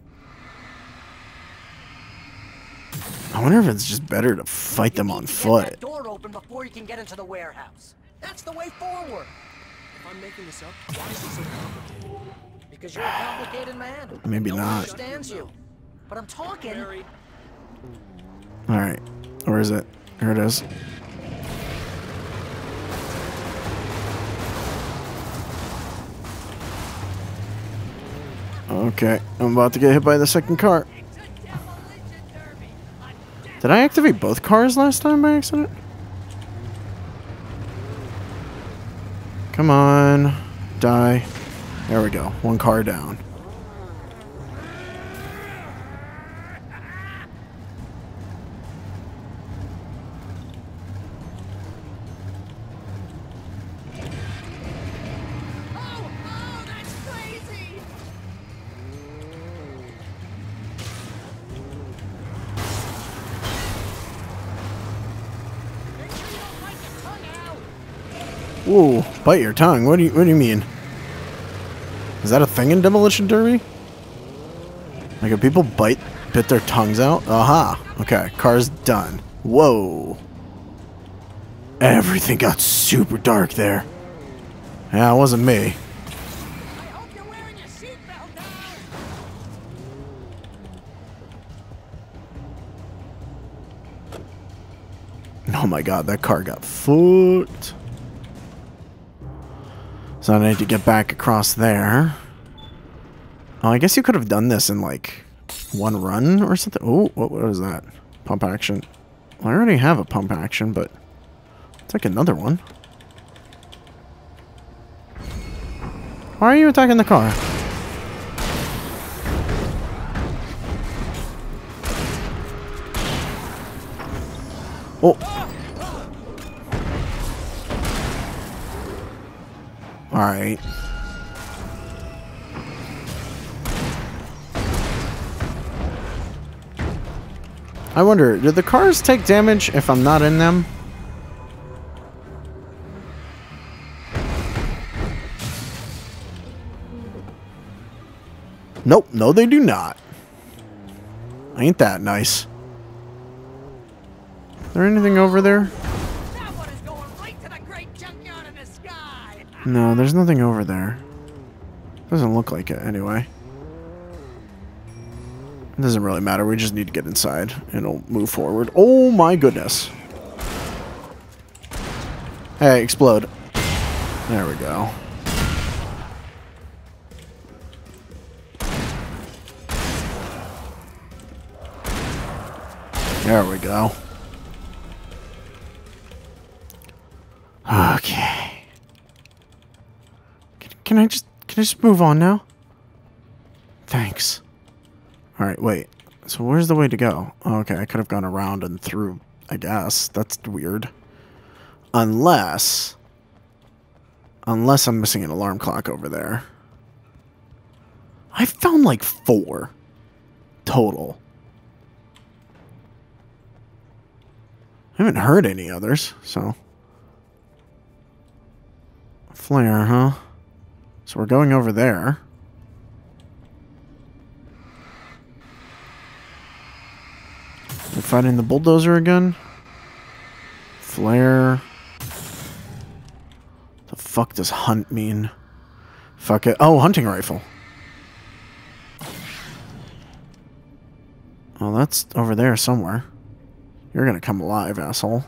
I wonder if it's just better to fight them on foot. Get that door open before you can get into the warehouse. That's the way forward. If I'm making this up, why is it so complicated? Because you're a complicated man. Maybe no one not. understands you. But I'm talking. Barry. Alright. Where is it? Here it is. Okay, I'm about to get hit by the second car. Did I activate both cars last time by accident? Come on. Die. There we go. One car down. Ooh, bite your tongue. What do you what do you mean? Is that a thing in Demolition Derby? Like, if people bite bit their tongues out? Aha. Okay, car's done. Whoa. Everything got super dark there. Yeah, it wasn't me. I hope you're wearing your seatbelt now. Oh my god, that car got foot. So I need to get back across there. Oh, I guess you could have done this in like one run or something. Oh, what was that? Pump action. Well, I already have a pump action, but I'll take another one. Why are you attacking the car? Oh. Alright. I wonder, do the cars take damage if I'm not in them? Nope, no they do not. Ain't that nice. Is there anything over there? That one is going right to the great junkyard in the sky. No, there's nothing over there. Doesn't look like it anyway. It doesn't really matter. We just need to get inside and it'll move forward. Oh my goodness. Hey, explode. There we go. There we go. Okay. Can, can I just can I just move on now? Thanks. All right, wait. So where's the way to go? Oh, okay, I could have gone around and through, I guess. That's weird. Unless unless I'm missing an alarm clock over there. I found like four total. I haven't heard any others, so. Flare, huh? So we're going over there. fighting the bulldozer again. Flare. The fuck does hunt mean? Fuck it. Oh, hunting rifle. Well, that's over there somewhere. You're gonna come alive, asshole.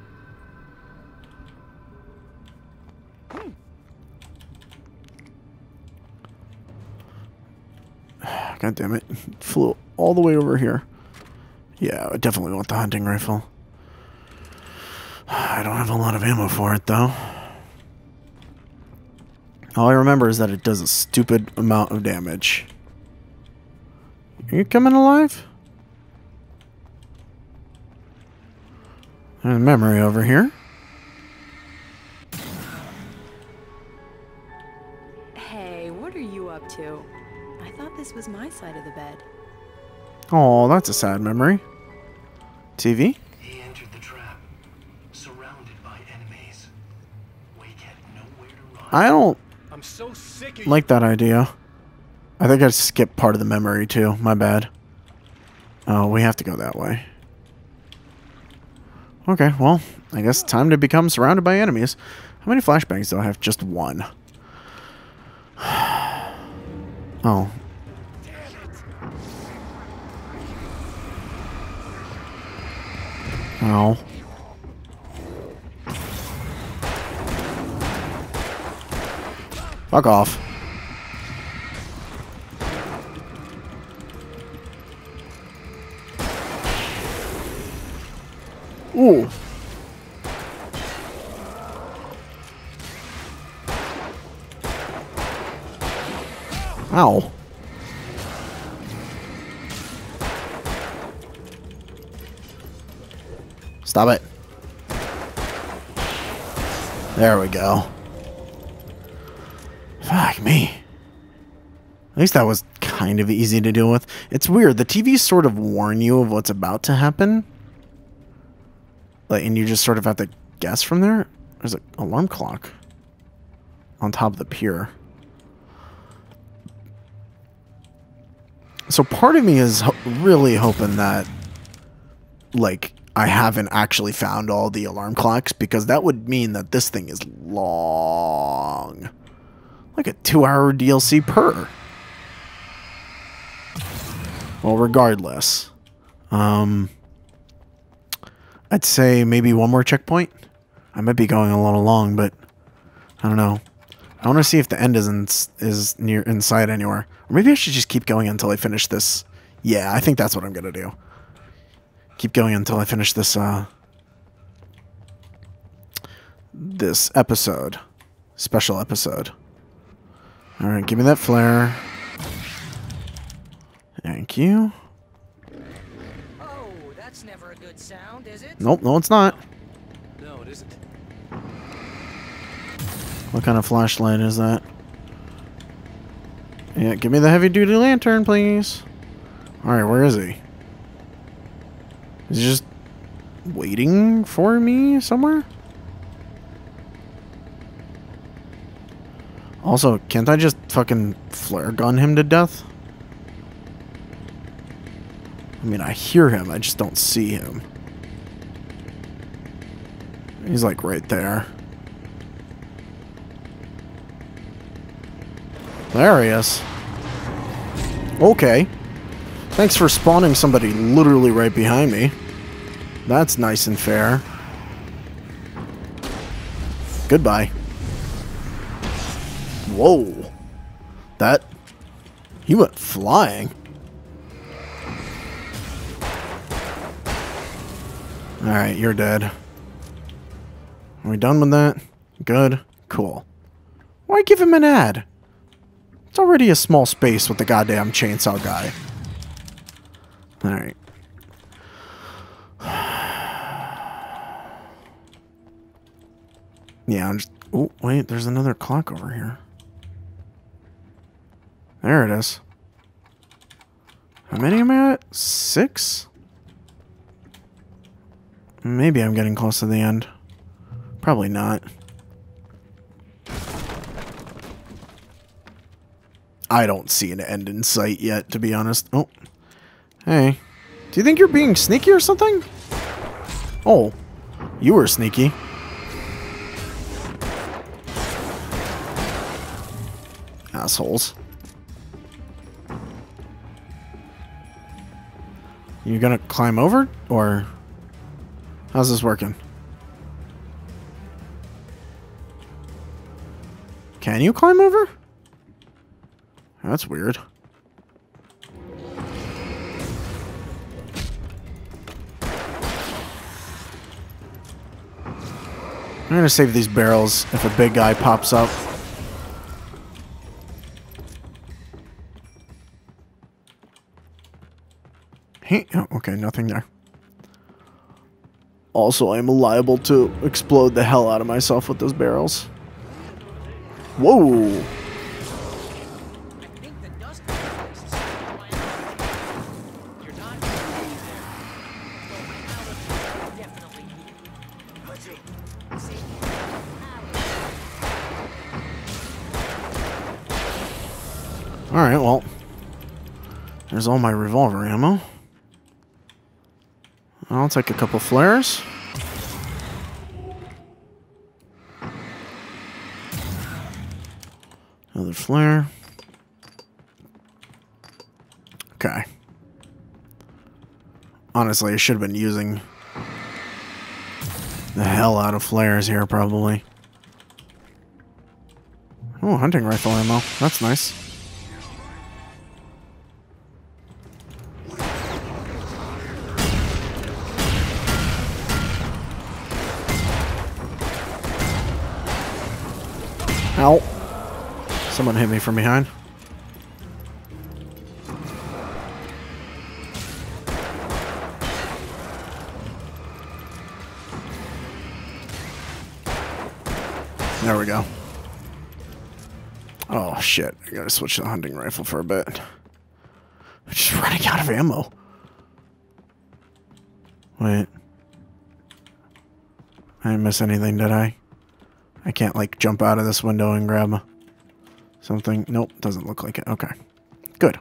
God damn it. Flew all the way over here. Yeah, I definitely want the hunting rifle. I don't have a lot of ammo for it, though. All I remember is that it does a stupid amount of damage. Are you coming alive? There's a memory over here. Hey, what are you up to? I thought this was my side of the bed. Oh, that's a sad memory. T V? He entered the trap, surrounded by enemies. We get nowhere to run. I don't I'm so sick of like that idea. I think I skipped part of the memory too. My bad. Oh, we have to go that way. Okay, well, I guess time to become surrounded by enemies. How many flashbangs do I have? Just one. Oh. Oh. Fuck off. Ooh. Ow. Stop it. There we go. Fuck me. At least that was kind of easy to deal with. It's weird. The T Vs sort of warn you of what's about to happen. Like, and you just sort of have to guess from there. There's an alarm clock on top of the pier. So part of me is ho really hoping that, like, I haven't actually found all the alarm clocks, because that would mean that this thing is long. Like a two-hour D L C per. Well, regardless. Um... I'd say maybe one more checkpoint. I might be going a little long, but I don't know. I want to see if the end is in, is near inside anywhere. Or maybe I should just keep going until I finish this. Yeah, I think that's what I'm going to do. Keep going until I finish this, uh... this episode. Special episode. Alright, give me that flare. Thank you. That's never a good sound, is it? Nope, no it's not. No, it isn't. What kind of flashlight is that? Yeah, give me the heavy-duty lantern, please. Alright, where is he? Is he just waiting for me somewhere? Also, can't I just fucking flare gun him to death? I mean, I hear him, I just don't see him. He's like right there. There he is. Okay. Thanks for spawning somebody literally right behind me. That's nice and fair. Goodbye. Whoa. That... He went flying. Alright, you're dead. Are we done with that? Good. Cool. Why give him an ad? It's already a small space with the goddamn chainsaw guy. Alright. Yeah, I'm just... Oh, wait, there's another clock over here. There it is. How many am I at? Six? Maybe I'm getting close to the end. Probably not. I don't see an end in sight yet, to be honest. Oh. Hey. Do you think you're being sneaky or something? Oh, you were sneaky. Assholes. You gonna climb over, or how's this working? Can you climb over? That's weird. I'm gonna save these barrels if a big guy pops up. Hey, oh, okay, nothing there. Also, I'm liable to explode the hell out of myself with those barrels. Whoa! Alright, well, there's all my revolver ammo. I'll take a couple flares. Another flare. Okay. Honestly, I should have been using the hell out of flares here, probably. Oh, hunting rifle ammo. That's nice. Ow. Someone hit me from behind. There we go. Oh shit, I gotta switch to the hunting rifle for a bit. I'm just running out of ammo. Wait. I didn't miss anything, did I? I can't, like, jump out of this window and grab something. Nope, doesn't look like it. Okay. Good.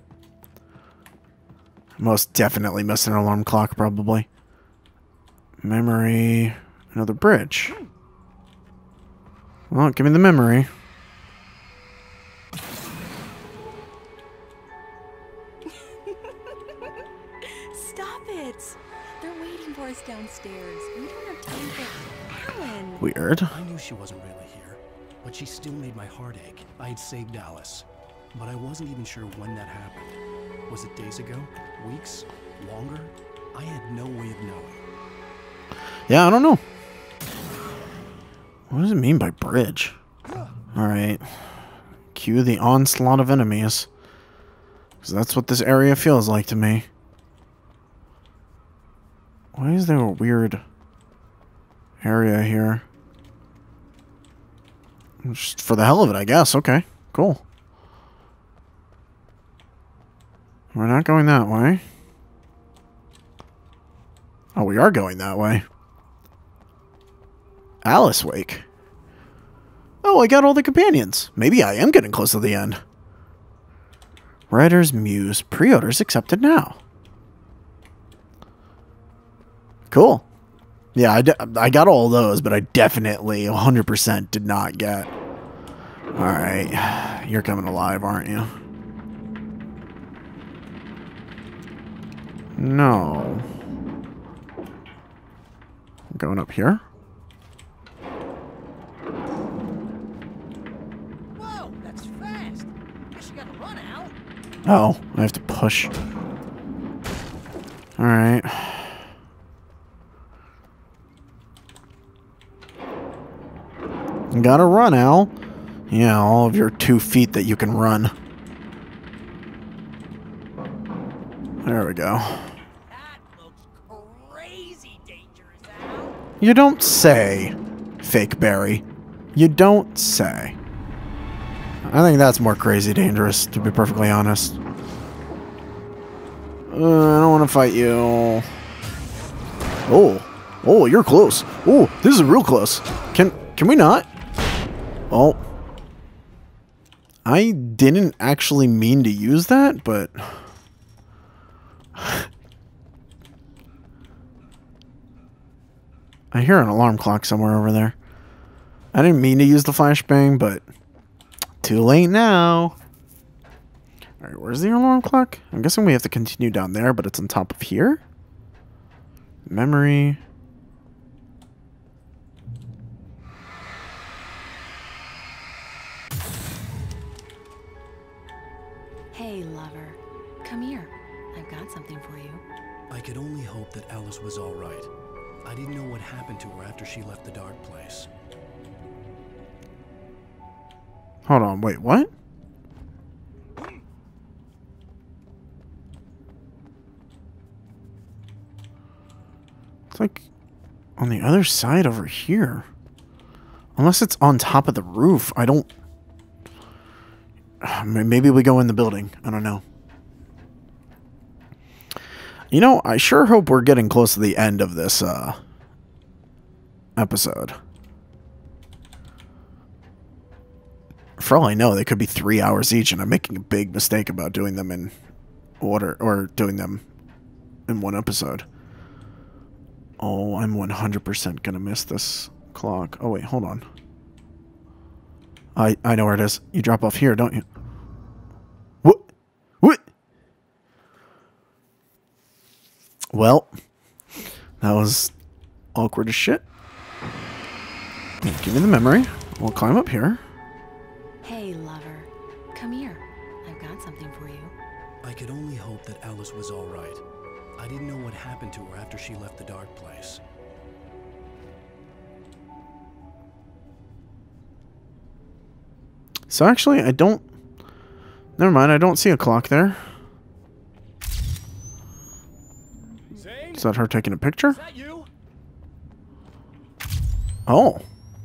Most definitely missed an alarm clock, probably. Memory. Another bridge. Well, give me the memory. Stop it! They're waiting for us downstairs. We don't have time for Alan. Weird. I knew she wasn't really here, but she still made my heart ache. I had saved Alice, but I wasn't even sure when that happened. Was it days ago? Weeks? Longer? I had no way of knowing. Yeah, I don't know. What does it mean by bridge? Alright. Cue the onslaught of enemies. Because that's what this area feels like to me. Why is there a weird area here? Just for the hell of it, I guess. Okay, cool. We're not going that way. Oh, we are going that way. Alice Wake. Oh, I got all the companions. Maybe I am getting close to the end. Writer's Muse. Pre-orders accepted now. Cool. Yeah, I, d I got all those, but I definitely one hundred percent did not get. Alright. You're coming alive, aren't you? No. I'm going up here. Whoa, that's fast. Guess you gotta run out. Oh, I have to push. Alright. Gotta run, Al. Yeah, all of your two feet that you can run. There we go. That looks crazy dangerous, Al. You don't say, Fake Barry. You don't say. I think that's more crazy dangerous, to be perfectly honest. Uh, I don't want to fight you. Oh. Oh, you're close. Oh, this is real close. Can, can we not? Oh. I didn't actually mean to use that, but... I hear an alarm clock somewhere over there. I didn't mean to use the flashbang, but too late now. Alright, where's the alarm clock? I'm guessing we have to continue down there, but it's on top of here. Memory. Hey, lover. Come here. I've got something for you. I could only hope that Alice was all right. I didn't know what happened to her after she left the dark place. Hold on, wait, what? It's like on the other side over here. Unless it's on top of the roof. I don't... Maybe we go in the building. I don't know. You know, I sure hope we're getting close to the end of this uh, episode. For all I know, they could be three hours each, and I'm making a big mistake about doing them in order, or doing them in one episode. Oh, I'm one hundred percent gonna miss this clock. Oh, wait, hold on. I, I know where it is. You drop off here, don't you? What? What? Well, that was awkward as shit. Give me the memory. We'll climb up here. Hey, lover. Come here. I've got something for you. I could only hope that Alice was all right. I didn't know what happened to her after she left the dark place. So actually, I don't... Never mind, I don't see a clock there. Is that her taking a picture? Is that you? Oh.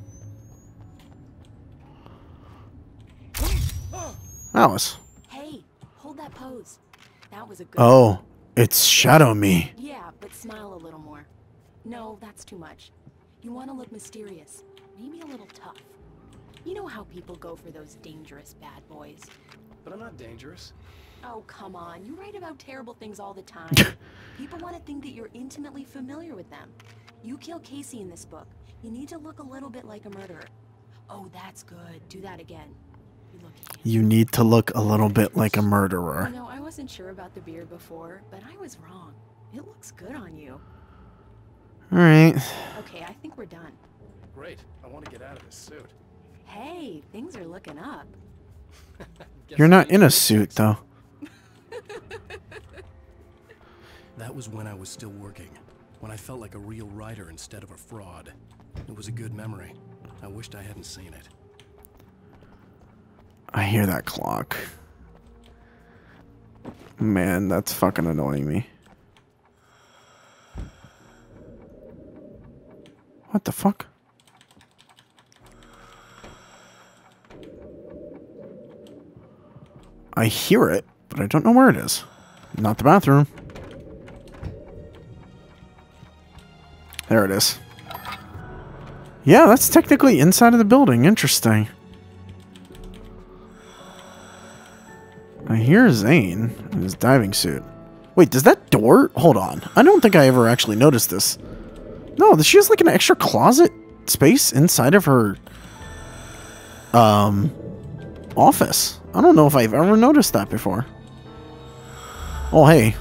Alice. Hey, hold that pose. That was a good Oh, one. it's Shadow Me. Yeah, but smile a little more. No, that's too much. You want to look mysterious. Maybe a little tough. You know how people go for those dangerous bad boys. But I'm not dangerous. Oh, come on. You write about terrible things all the time. People want to think that you're intimately familiar with them. You kill Casey in this book. You need to look a little bit like a murderer. Oh, that's good. Do that again. You look handsome. You need to look a little bit like a murderer. You know, I wasn't sure about the beard before, but I was wrong. It looks good on you. Alright. Okay, I think we're done. Great. I want to get out of this suit. Hey, things are looking up. You're not in a suit, though. That was when I was still working, when I felt like a real writer instead of a fraud. It was a good memory. I wished I hadn't seen it. I hear that clock. Man, that's fucking annoying me. What the fuck? I hear it, but I don't know where it is. Not the bathroom. There it is. Yeah, that's technically inside of the building. Interesting. I hear Zane in his diving suit. Wait, does that door... Hold on. I don't think I ever actually noticed this. No, she has like an extra closet space inside of her... Um... office. I don't know if I've ever noticed that before. Oh, hey.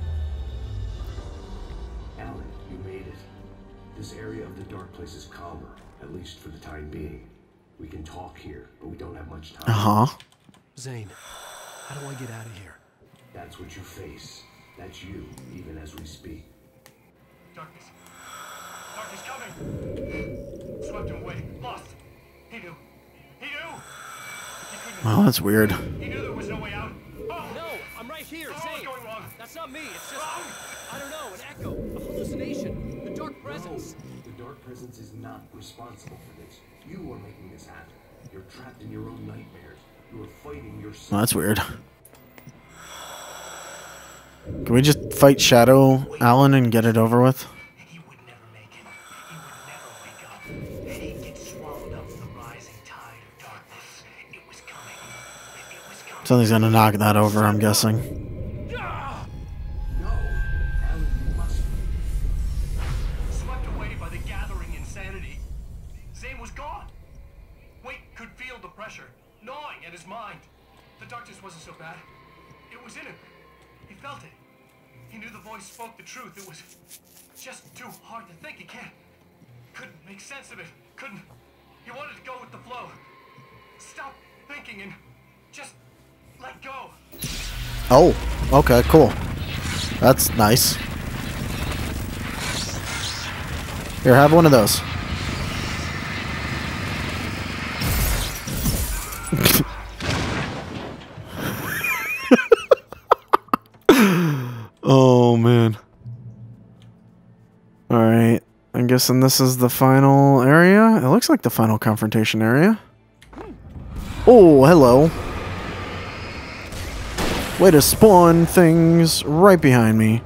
Alan, you made it. This area of the dark place is calmer, at least for the time being. We can talk here, but we don't have much time. Uh-huh. Zane, how do I get out of here? That's what you face. That's you, even as we speak. Darkness. Darkness coming. Swept him away. Lost. He knew. He knew. Wow, that's weird. He knew there was no way out. Oh! No, I'm right here, What's Zane. going wrong? That's not me. It's just, I don't know, an echo, a hallucination, the dark presence. No, the dark presence is not responsible for this. You are making this happen. You're trapped in your own nightmares. You are fighting yourself. Well, that's weird. Can we just fight Shadow Alan and get it over with? He would never make it. He would never wake up. He'd get swallowed up in the rising tide of darkness. It was coming. It was coming. Something's gonna knock that over, I'm guessing. No, Alan, you must. Swept away by the the gathering insanity. Zane was gone. Wake could feel the pressure, gnawing at his mind. The darkness wasn't so bad. It was in him. He felt it. He knew the voice spoke the truth. It was just too hard to think. He can't. Couldn't make sense of it. Couldn't. He wanted to go with the flow. Stop thinking and just let go. Oh, okay, cool. That's nice. Here, have one of those. Oh, man. Alright. I'm guessing this is the final area. It looks like the final confrontation area. Oh, hello. Way to spawn things right behind me.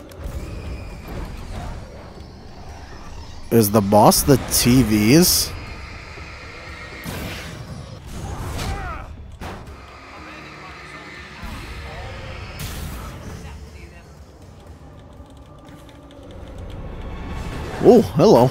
Is the boss the T Vs? Oh, hello.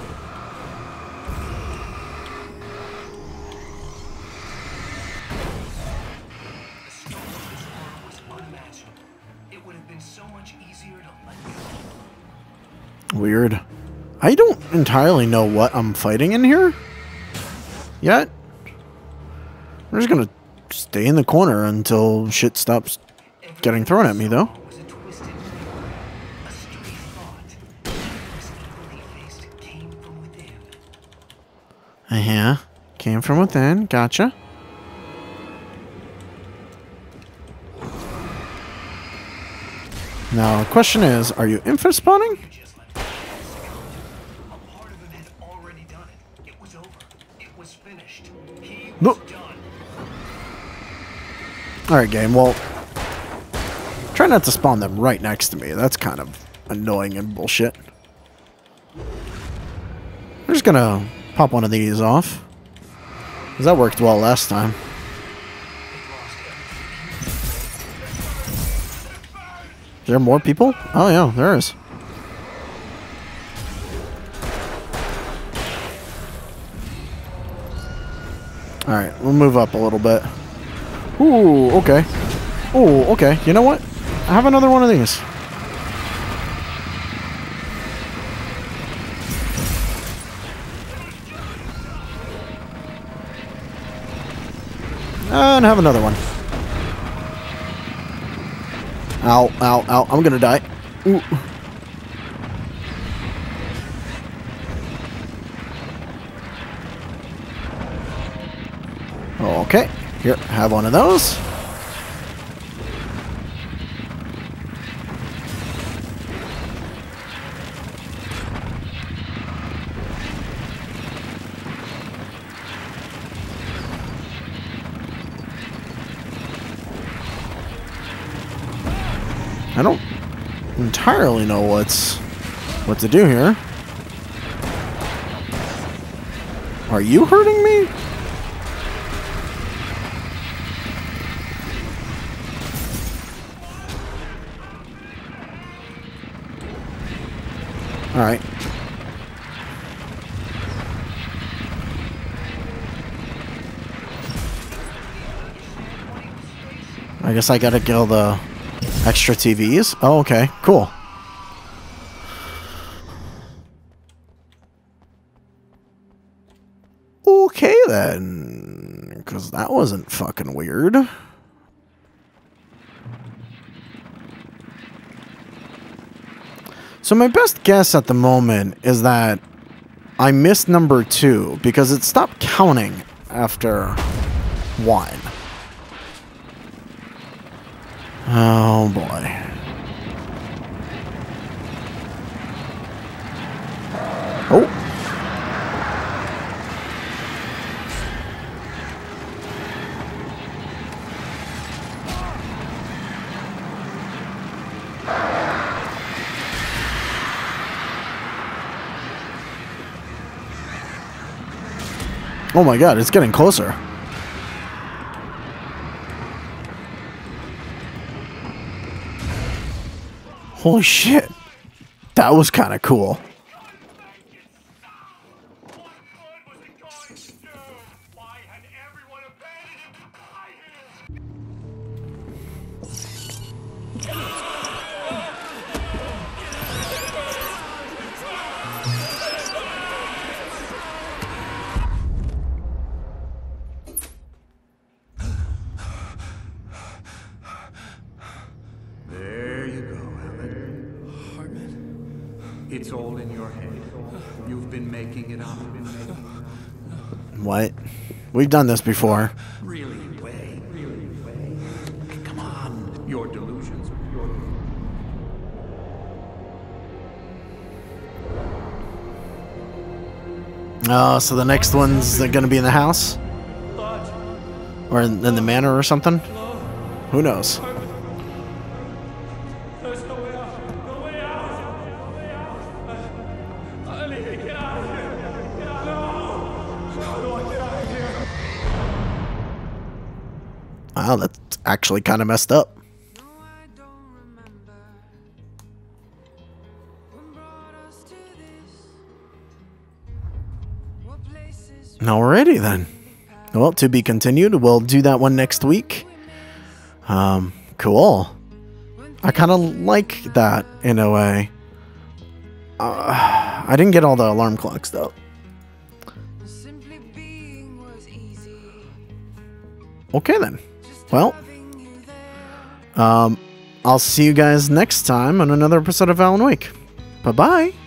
Weird. I don't entirely know what I'm fighting in here yet. I'm just gonna stay in the corner until shit stops getting thrown at me, though. Uh-huh. Came from within. Gotcha. Now, the question is, are you info spawning? No. Alright, game. Well, try not to spawn them right next to me. That's kind of annoying and bullshit. I'm just gonna pop one of these off. Because that worked well last time. Is there more people? Oh yeah, there is. Alright, we'll move up a little bit. Ooh, okay. Ooh, okay. You know what? I have another one of these. And have another one. Ow, ow, ow. I'm gonna die. Ooh. Okay. Here, have one of those. I don't entirely know what's what to do here. Are you hurting me? All right. I guess I gotta kill the extra T Vs? Oh, okay. Cool. Okay, then. Because that wasn't fucking weird. So my best guess at the moment is that I missed number two because it stopped counting after one. Oh boy. Oh. Oh my god, it's getting closer. Holy shit. That was kind of cool. It's all in your head. You've been making it up. What? We've done this before. Really, way, really, way. Come on, your delusions. Your... Oh, so the next one's going to be in the house? Or in, in the manor or something? Who knows? Wow, that's actually kind of messed up. Alrighty then. Well, to be continued. We'll do that one next week. Um, cool. I kind of like that in a way. Uh, I didn't get all the alarm clocks though. Okay then. Well, um, I'll see you guys next time on another episode of Alan Wake. Bye-bye.